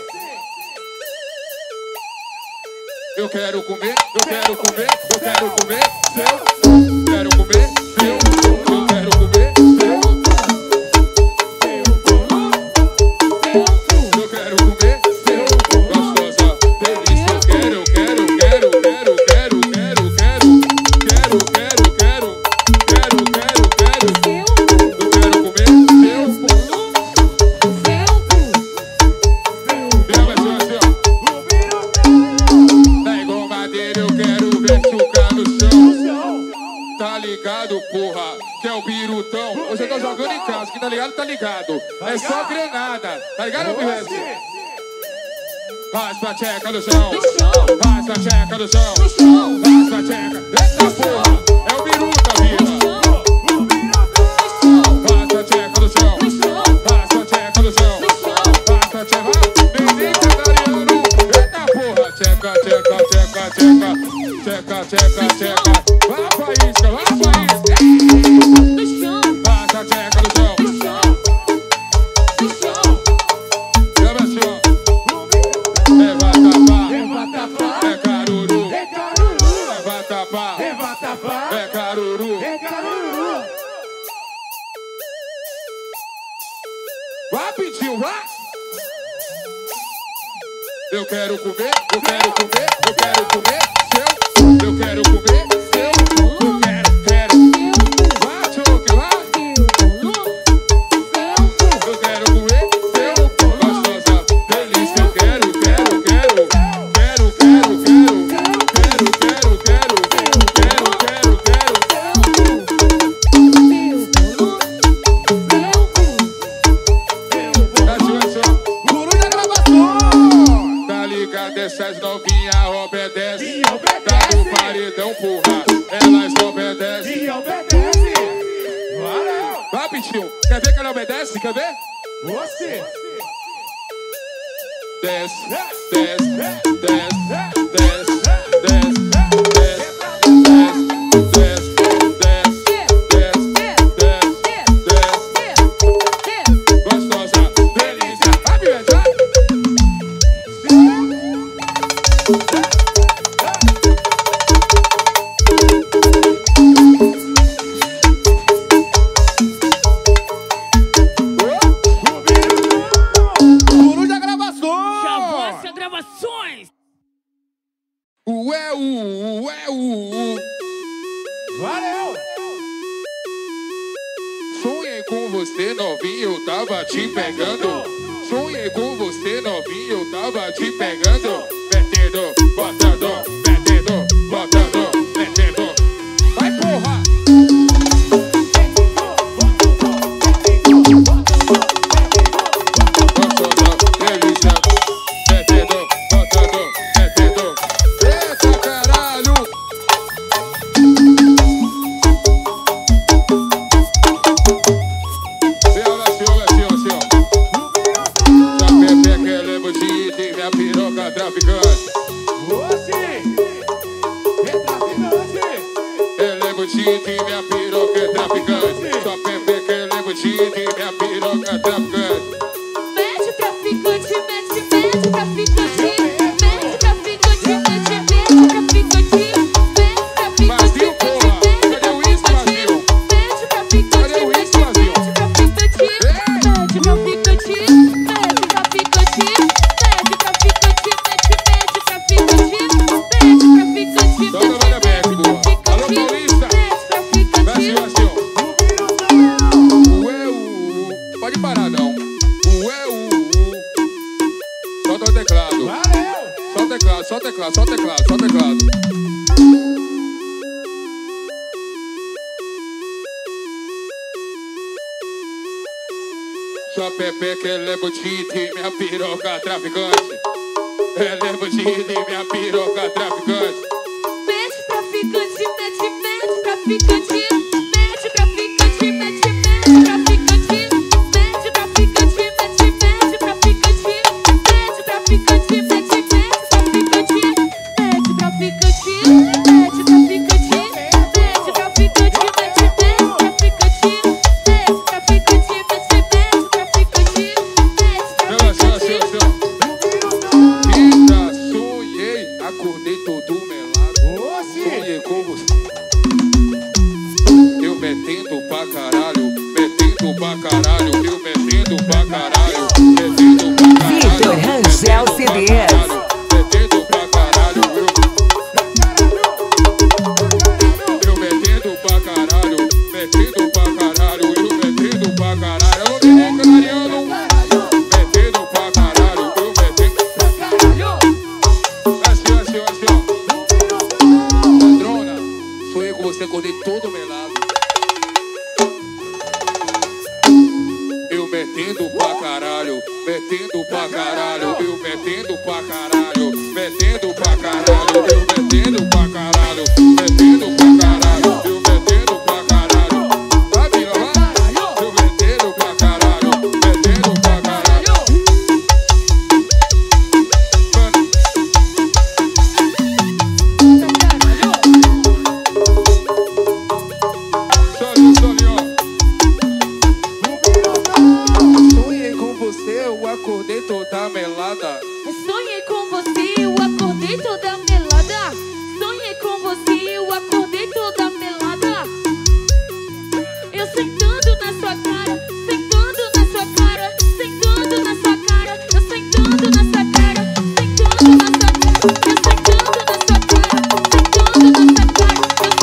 Eu quero comer seu. Quero comer seu. Eu quero comer seu. Eu quero comer seu. Eu quero comer seu. Gostosa, delícia. Eu quero. Eu quero comer seu. Vira mais assim, ó. Tá igual madeira, eu quero ver chucar no chão. Tá ligado, porra, que é o birutão. Hoje eu tô jogando em casa, quem tá ligado, tá ligado. É só granada, tá ligado, meu resto? Faz pra tcheca no chão. Faz pra tcheca no chão. Faz pra tcheca. Eita porra, é o biruta, vida. Faz pra tcheca no chão. Faz pra tcheca no chão. Faz pra tcheca. Neném cantariano. Eita porra, tcheca. Vai pra isca. Faz pra tcheca no chão. Chama assim, ó. É vatapá. É caruru. É vatapá. É caruru. Vai, Pitinho, vai! Eu quero comer seu. Eu quero comer seu. Eu quero. Vai, Choque, vai! Eu quero comer seu. Gostosa, delícia. Eu quero. Tá ligado, essas novinhas obedecem. Tá no paredão, porra, elas obedecem. Vai, Pitinho, quer ver que ela obedece? Quer ver? Você. Desce. Gostosa, delícia. Vai, Pivetão. Coruja Gravações. Chavosca Gravações. Ué. Valeu. Sonhei com você, novinho, eu tava te pegando. Sonhei com você, novinho, eu tava te pegando. Metendo, botando. Vai, porra! Gostosa, delícia. Metendo, botando. Eita, caralho! Olha assim, ó. Já pepe aquele botite, minha piroca traficante. Você. Ele é botite, minha piroca é traficante. Só pepe aquele botite, minha piroca é traficante. Mete traficante, mete traficante. Vazio, porra! Cadê o uísque, vazio? Cadê o uísque, vazio? Toca vai da Beck, boa. Alô, Paulista! Vazio. Ué. Pode parar, não. Ué. Solta o teclado. Valeu. Só o teclado. Sua pepeca, ela é bandida e minha piroca traficante. Ela é bandida e minha piroca traficante. Mete traficante, mete traficante. Mete traficante, mete traficante. Mete traficante, mete traficante. Mete traficante, mete traficante. Mete traficante, mete traficante. Mete traficante, mete traficante. Mete traficante, mete traficante. Eita, sonhei, acordei todo melado. Sonhei com você. Eu metendo pra caralho, metendo pra caralho, eu metendo pra caralho, metendo pra caralho. Vitor Rangel CDs. Metendo pra caralho, eu metendo pra caralho, metendo pra caralho, eu metendo pra caralho. Eu vou me clareando, metendo pra caralho, eu metendo pra caralho. Assim, ó. Ladrona, sonhei com você, acordei todo melado. Eu metendo pra caralho, metendo pra caralho, eu metendo pra caralho, metendo pra caralho, eu metendo pra caralho, metendo pra caralho, eu metendo pra caralho. Sabe, ó? Eu metendo pra caralho, metendo pra caralho. Solinho. Sonhei com você, eu acordei toda melada. Sonhei com você, eu acordei toda melada. Sonhei com você, eu acordei toda melada. Eu sentando na sua cara, sentando na sua cara, sentando na sua cara, eu sentando na sua cara, sentando na sua cara, eu sentando na sua cara, sentando na sua cara,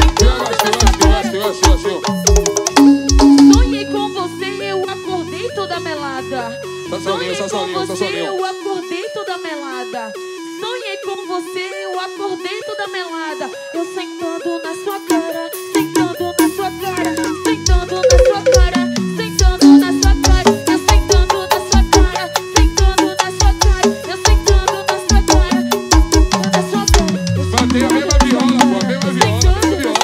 eu sentando na sua cara. Sonhei com você, eu acordei toda melada. Sonhei com você, eu acordei toda melada. Sonhei com você, eu acordei toda melada. Eu sentando na sua cara, sentando na sua cara, sentando na sua cara, sentando na sua cara. Eu sentando na sua cara, sentando na sua cara. Eu sentando na sua cara, sentando na sua cara. Batei a mesma viola, pô, a mesma viola, a mesma viola.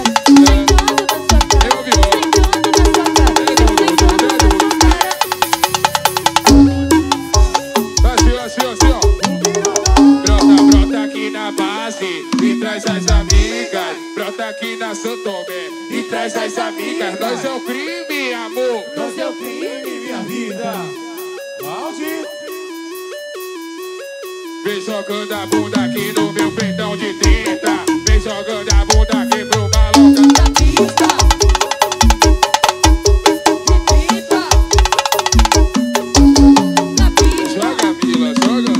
Assim, ó. Brota aqui na base e traz as amigas. Brota aqui na São Tomé e traz as amigas. Nós é o crime, amor. Nós é o crime, minha vida. Valdir. Vem jogando a bunda aqui no meu peitão de 30. Vem jogando a bunda aqui pro maloca da pista. Joga, Mila, joga.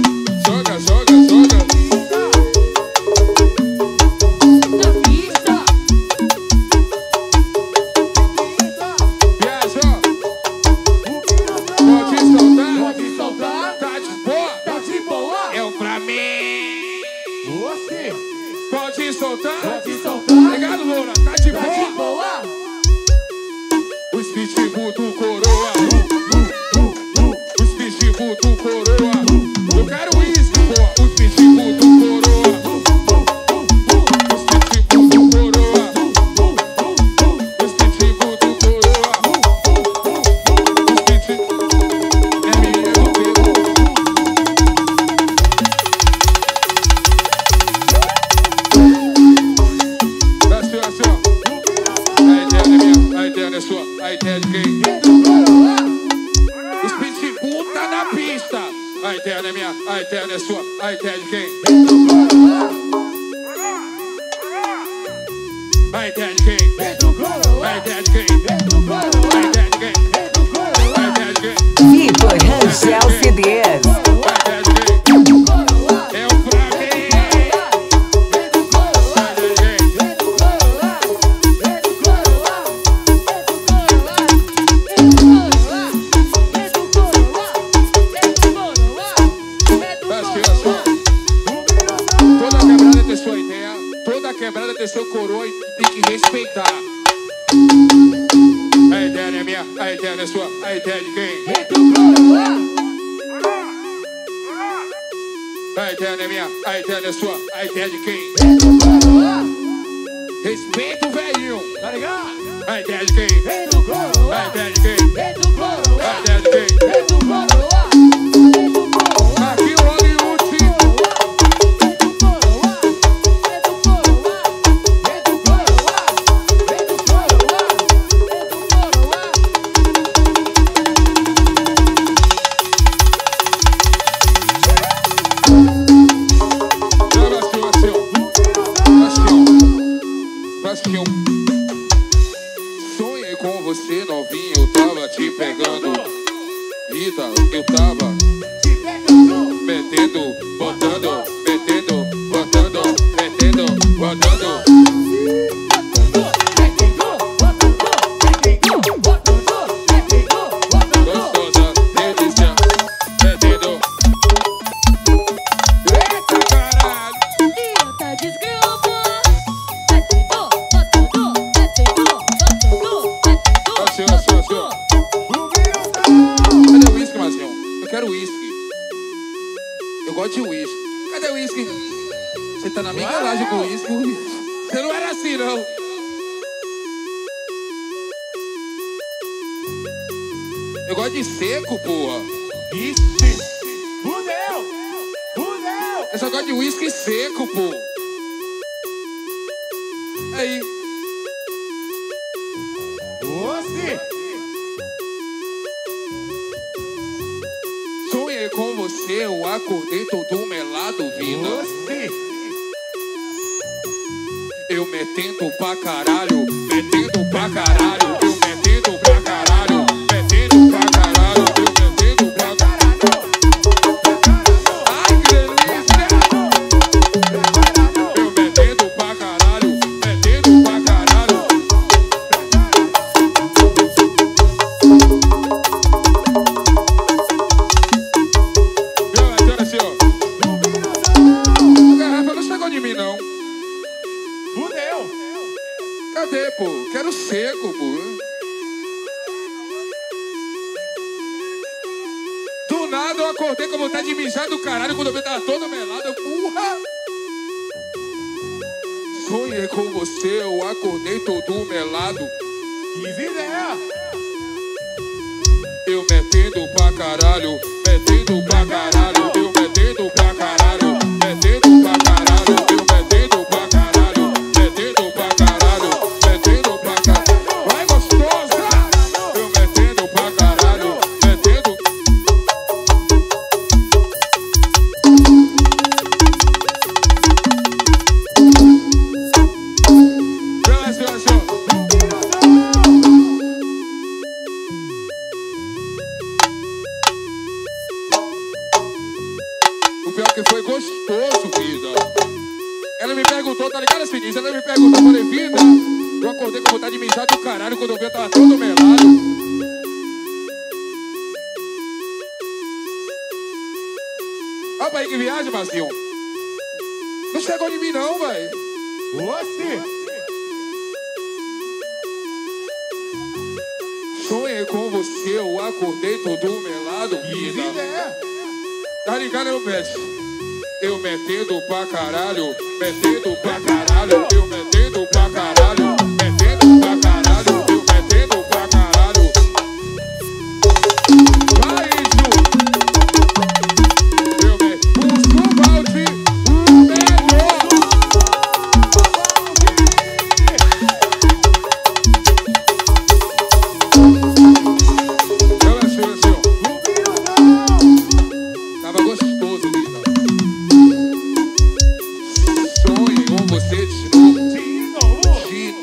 Viajou. Pode soltar. Tá de boa. É o pra mim. Você. Pode soltar. Pode soltar. Obrigado, Loura. Tá de Tá de boa. boa. Os pitbull do coroa. Os pitbull do coroa. Eu quero uísque, pô. Os pitbull do coroa. Os pitbull do coroa. Os pitbull do coroa. Os pitbull. Assim, ó. A ideia é sua. A ideia é de quem? Os pitbull tá na pista. A ideia é minha. A ideia é sua. A ideia é de quem? A ideia de quem? A ideia de quem? A ideia de quem? A ideia de quem? Vitor Rangel CDs. A ideia de quem? É o pra mim. A ideia de quem? Toda quebrada tem sua ideia, toda quebrada tem seu coroa e tem que respeitar. A ideia não é minha, a ideia não é sua, a ideia é de quem? A ideia não é minha, a ideia não é sua, a ideia é de quem? Respeita o velhinho, Tá ligado? a ideia é de quem? Vem do coroa. A ideia é de quem? Vem do coroa. A ideia é de quem? Vem do coroa. Vem do coroa. Aqui o Hollywood. Vem do coroa. Vem do coroa. Vem do coroa. Vem do coroa. Vem do coroa. Bastião. Sonhei com você novinho, eu tava te pegando. Vida, eu tava metendo, botando, metendo, botando, metendo, botando. Gostosa, delícia, metendo. Eita caralho! Tá desgrama. Assim. Cadê o uísque, Marcinho? Eu quero uísque. Eu gosto de uísque. Cadê o uísque? Você tá na minha garagem com uísque. Você não era assim, não. Eu gosto de seco, porra. Ixi. Fudeu. Fudeu. Eu só gosto de uísque seco, pô. Aí. Doce. Sonhei com você, eu acordei todo melado vindo. Doce. Eu metendo pra caralho, metendo pra caralho, eu metendo pra caralho, metendo pra caralho, eu metendo pra caralho. Ai, que delícia! Eu metendo pra caralho, metendo pra caralho. Eu metendo assim, ó. A garrafa não chegou de mim, não. Fudeu. Cadê, pô? Quero seco, pô. Do nada eu acordei com vontade de mijar do caralho quando eu tava todo melado. Eu, porra! Sonhei com você, eu acordei todo melado. Que ideia. Eu metendo pra caralho, metendo pra caralho, eu metendo pra caralho, metendo pra caralho, eu metendo pra caralho, metendo pra caralho, metendo pra caralho. Vai gostosa! Eu metendo pra caralho, metendo. O pior que foi gostoso, vida. Ela me perguntou, tá ligado, Sinis? Ela me perguntou, falei, vida, eu acordei com vontade de mijar do caralho quando eu vi, eu tava todo melado. Olha pra aí que viagem, Marcinho. Não chegou de mim, não, velho. Doce. Sonhei com você, eu acordei todo melado, Que vida. ideia. Tá ligado, meu pet? Eu metendo pra caralho, metendo pra caralho, eu metendo pra caralho, metendo pra caralho, eu metendo pra caralho. Vai, Ju! Eu meto o balde, o melhor. Eu assim, ó. Tava gostoso, vida. Sonhei com você de novo. De novo. De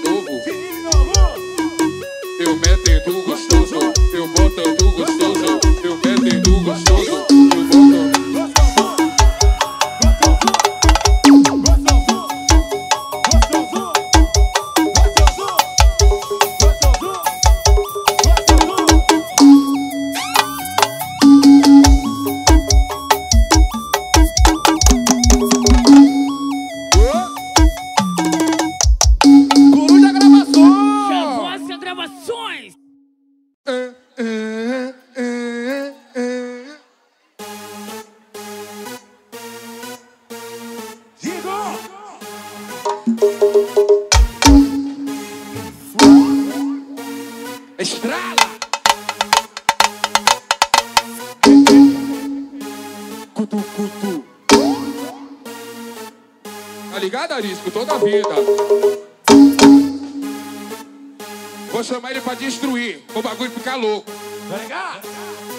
Cutu, cutu. Tá ligado, Arisco? Toda a vida. Vou chamar ele pra destruir, o bagulho ficar louco. Tá ligado?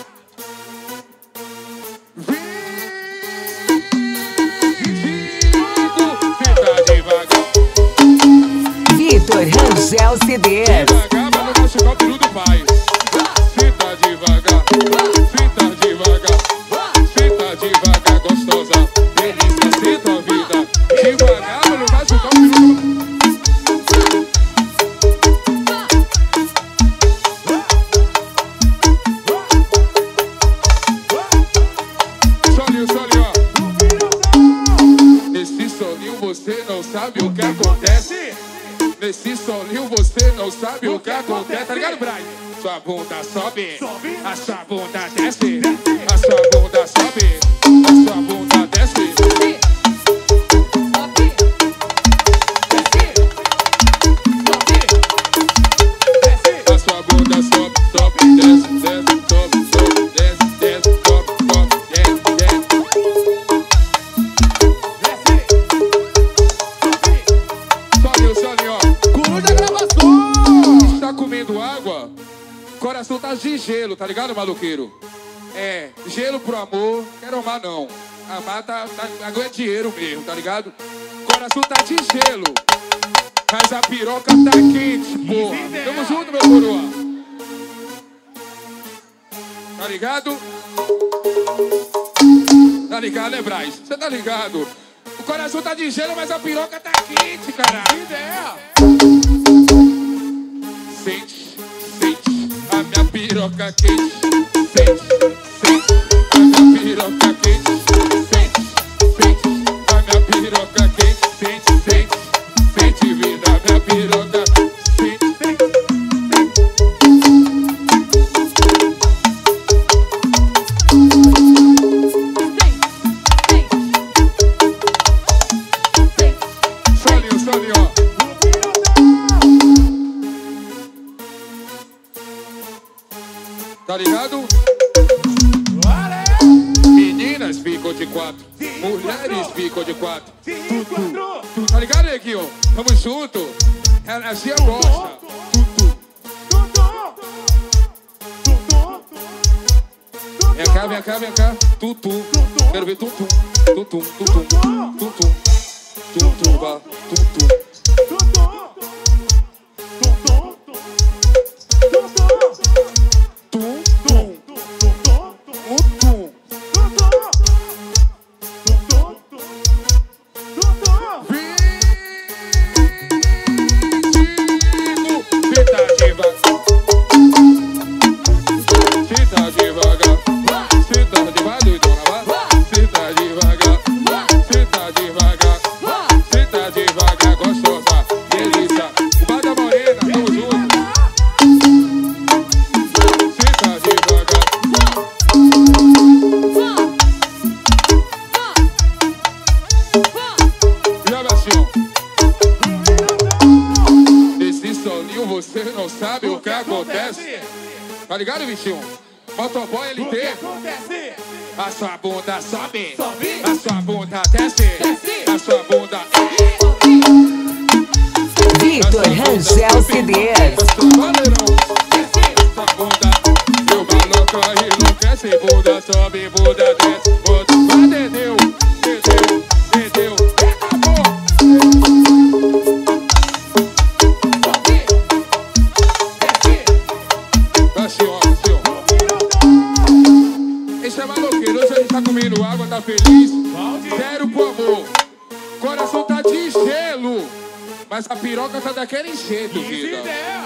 Fica devagar. Vitor Rangel CDs. Devagar, mas não vou chegar o peru do pai. Fica devagar. Fica devagar. Fica devagar, gostosa. Delícia, senta a vida. Devagar, mas não vai chegar o peru do pai. Você não sabe o que acontece. Nesse solinho você não sabe o que acontece. Tá ligado, Brian? Sua bunda sobe, a sua bunda desce, a sua bunda sobe, a sua bunda desce. A sua bunda sobe, sobe, desce, desce, sobe, sobe, desce, desce, sobe, sobe, desce, desce. Comendo água, coração tá de gelo, tá ligado, maluqueiro? É, gelo pro amor, quero amar não. Amar agora é dinheiro mesmo, tá ligado? Coração tá de gelo, mas a piroca tá quente, porra. Tamo junto, meu coroa. Tá ligado? Tá ligado, né, Braz? Você tá ligado? O coração tá de gelo, mas a piroca tá quente, caralho. Sente, sente a minha piroca quente. Sente, sente a minha piroca quente. Sente, sente a minha piroca quente. Sente, sente, sente vida, a minha piroca. Sente, sente. Solinho, solinho, ó. Tá ligado? Meninas ficam de 4, mulheres ficam de 4. Tá ligado, neguinho? Tamo junto. Assim eu gosto. Vem cá, vem cá, vem cá. Tutu. Quero ver tutu. Tutu, tutu, tutu. Tutu, vá. Tutu. Você não sabe o que acontece. Tá ligado, bichinho? Motoboy LT. A sua bunda sobe, a sua bunda desce, a sua bunda. Vitor Rangel CDs. A sua bunda, meu maluco enlouquece. Bunda sobe, bunda desce, bunda dedeu, dedeu, dedeu. Esse é maloqueiro, hoje a gente tá comendo água, tá feliz. Zero pro amor. Coração tá de gelo, mas a piroca tá daquele jeito, vida.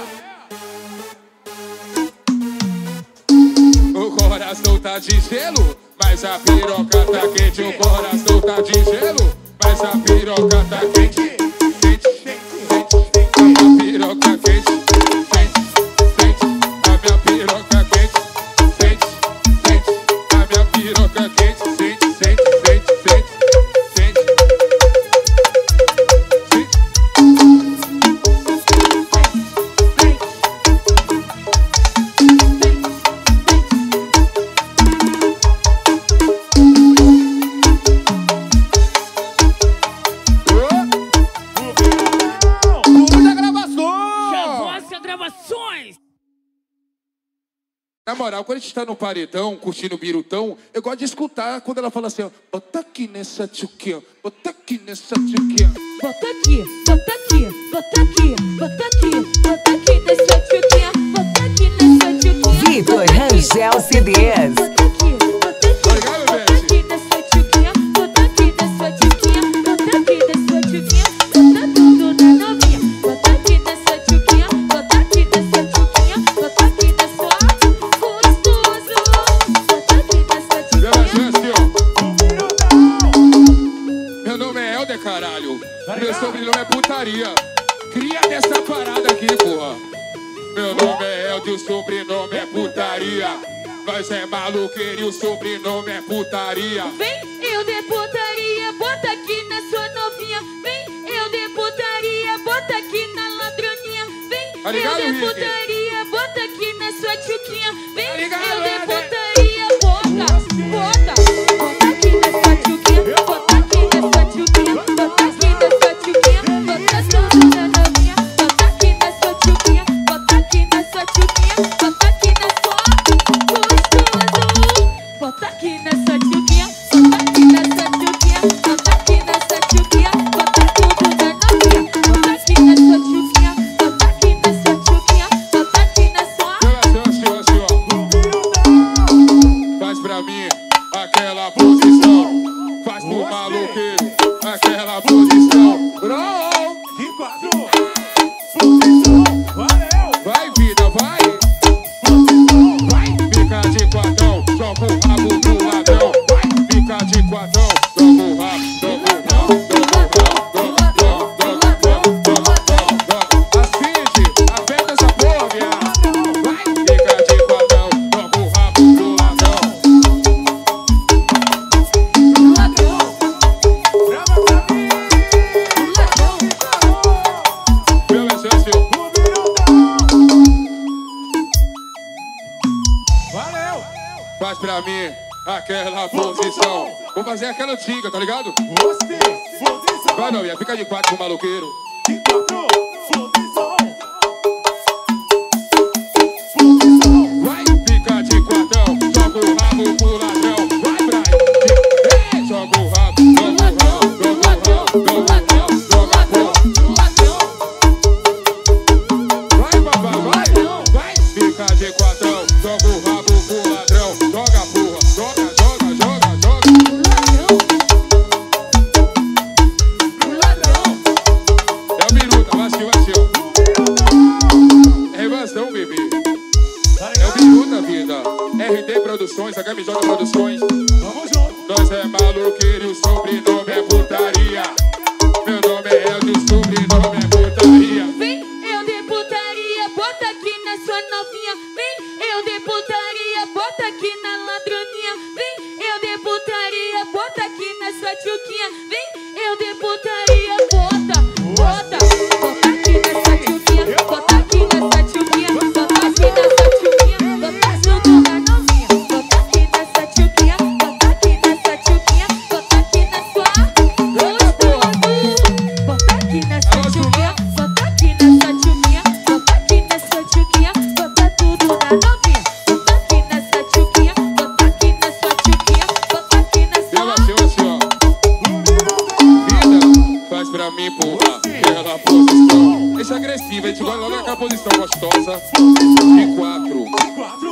O coração tá de gelo, mas a piroca tá quente. O coração tá de gelo, mas a piroca tá quente. Quente, quente, a minha piroca quente. Quente, quente, a minha piroca quente. Sente, sente, a minha piroca quente. Sente, sente, sente, sente, sente. moral, quando a gente tá no paredão, curtindo o birutão, eu gosto de escutar quando ela fala assim, ó, bota aqui nessa tchuquinha, bota aqui nessa tchuquinha. Bota aqui, bota aqui, bota aqui, bota aqui, bota aqui nessa tchuquinha, bota aqui nessa tchuquinha. Vitor Rangel CDs. Bota aqui, bota aqui, bota aqui nessa tchuquinha, bota aqui nessa tchuquinha, bota aqui nessa tchuquinha, bota tudo na novinha. Bota aqui nessa tchuquinha, bota aqui nessa tchuquinha, bota aqui nessa gostoso. Bota aqui nessa tchuquinha. Meu nome é Helder, caralho. Meu sobrenome é putaria. Cria dessa parada aqui, porra. Meu nome é Helder, o sobrenome é putaria. Nós é maloqueiro e o sobrenome é putaria. Vem, eu de putaria, bota aqui na sua novinha. Vem, eu de putaria, bota aqui na ladroninha. Vem, Tá ligado, eu de Rick? putaria, bota aqui na sua tchuquinha. Vem, Tá ligado, eu de Éder? putaria, bota, bota. Bota aqui nessa tchuquinha, bota aqui nessa tchuquinha, bota aqui nessa tchuquinha, bota tudo na novinha. Bota aqui nessa tchuquinha, bota aqui nessa tchuquinha, bota aqui na sua gostoso. Bota aqui nessa tchuquinha, bota aqui nessa tchuquinha, bota aqui nessa tchuquinha, bota tudo na novinha. Bota aqui nessa tchuquinha, bota aqui nessa tchuquinha, bota aqui na sua. Faz pra mim aquela posição. Faz pro maloqueiro aquela posição. Bro! Vai, vida, vai! Vai! Fica de quatão, joga o rabo pro ladrão. Vai! Fica de quatão, joga o rabo, joga o rabo, Acende, aperta essa porra, viado. Vai! Fica de quatão, joga o rabo pro ladrão. Meu exército. Faz pra mim aquela posição. Vou fazer aquela antiga, tá ligado? Vai, meu ia, fica de quatro com o maloqueiro. Vai, fica de quatão, joga o rabo pro ladrão. Vai, Brian, joga o rabo, joga o rabo, joga o rabo, joga o rabo, joga a porra. Vai, papai, vai, fica de quatão, joga o rabo pro ladrão. Joga a porra, joga, joga, joga, joga. É o Biruta, vai assistir, É invasão, bebê. É o Biruta, vida. RD Produções, HMJ Produções. Nós é maloqueiro e o sobrenome é putaria. Meu nome é Helder, o sobrenome é putaria. Vem, eu de putaria, bota aqui na sua novinha. Vem, eu de putaria, bota aqui na ladroninha. Vem, eu de putaria, bota aqui na sua tchuquinha. Vem, eu de putaria, bota, bota. Bota aqui nessa tchuquinha, bota aqui nessa tchuquinha, bota aqui nessa tchuquinha, bota tudo na novinha. Bota aqui nessa tchuquinha, bota aqui nessa tchuquinha, bota aqui na sua gostoso. Bota aqui nessa tchuquinha, bota aqui nessa tchuquinha, bota aqui nessa tchuquinha, bota tudo na novinha. Bota aqui nessa tchuquinha, bota aqui nessa tchuquinha, bota aqui na Ela sua. assim, assim, ó. Vida, faz pra mim, porra, aquela posição. Esse é agressivo, a gente vai logo naquela posição gostosa. De quatro.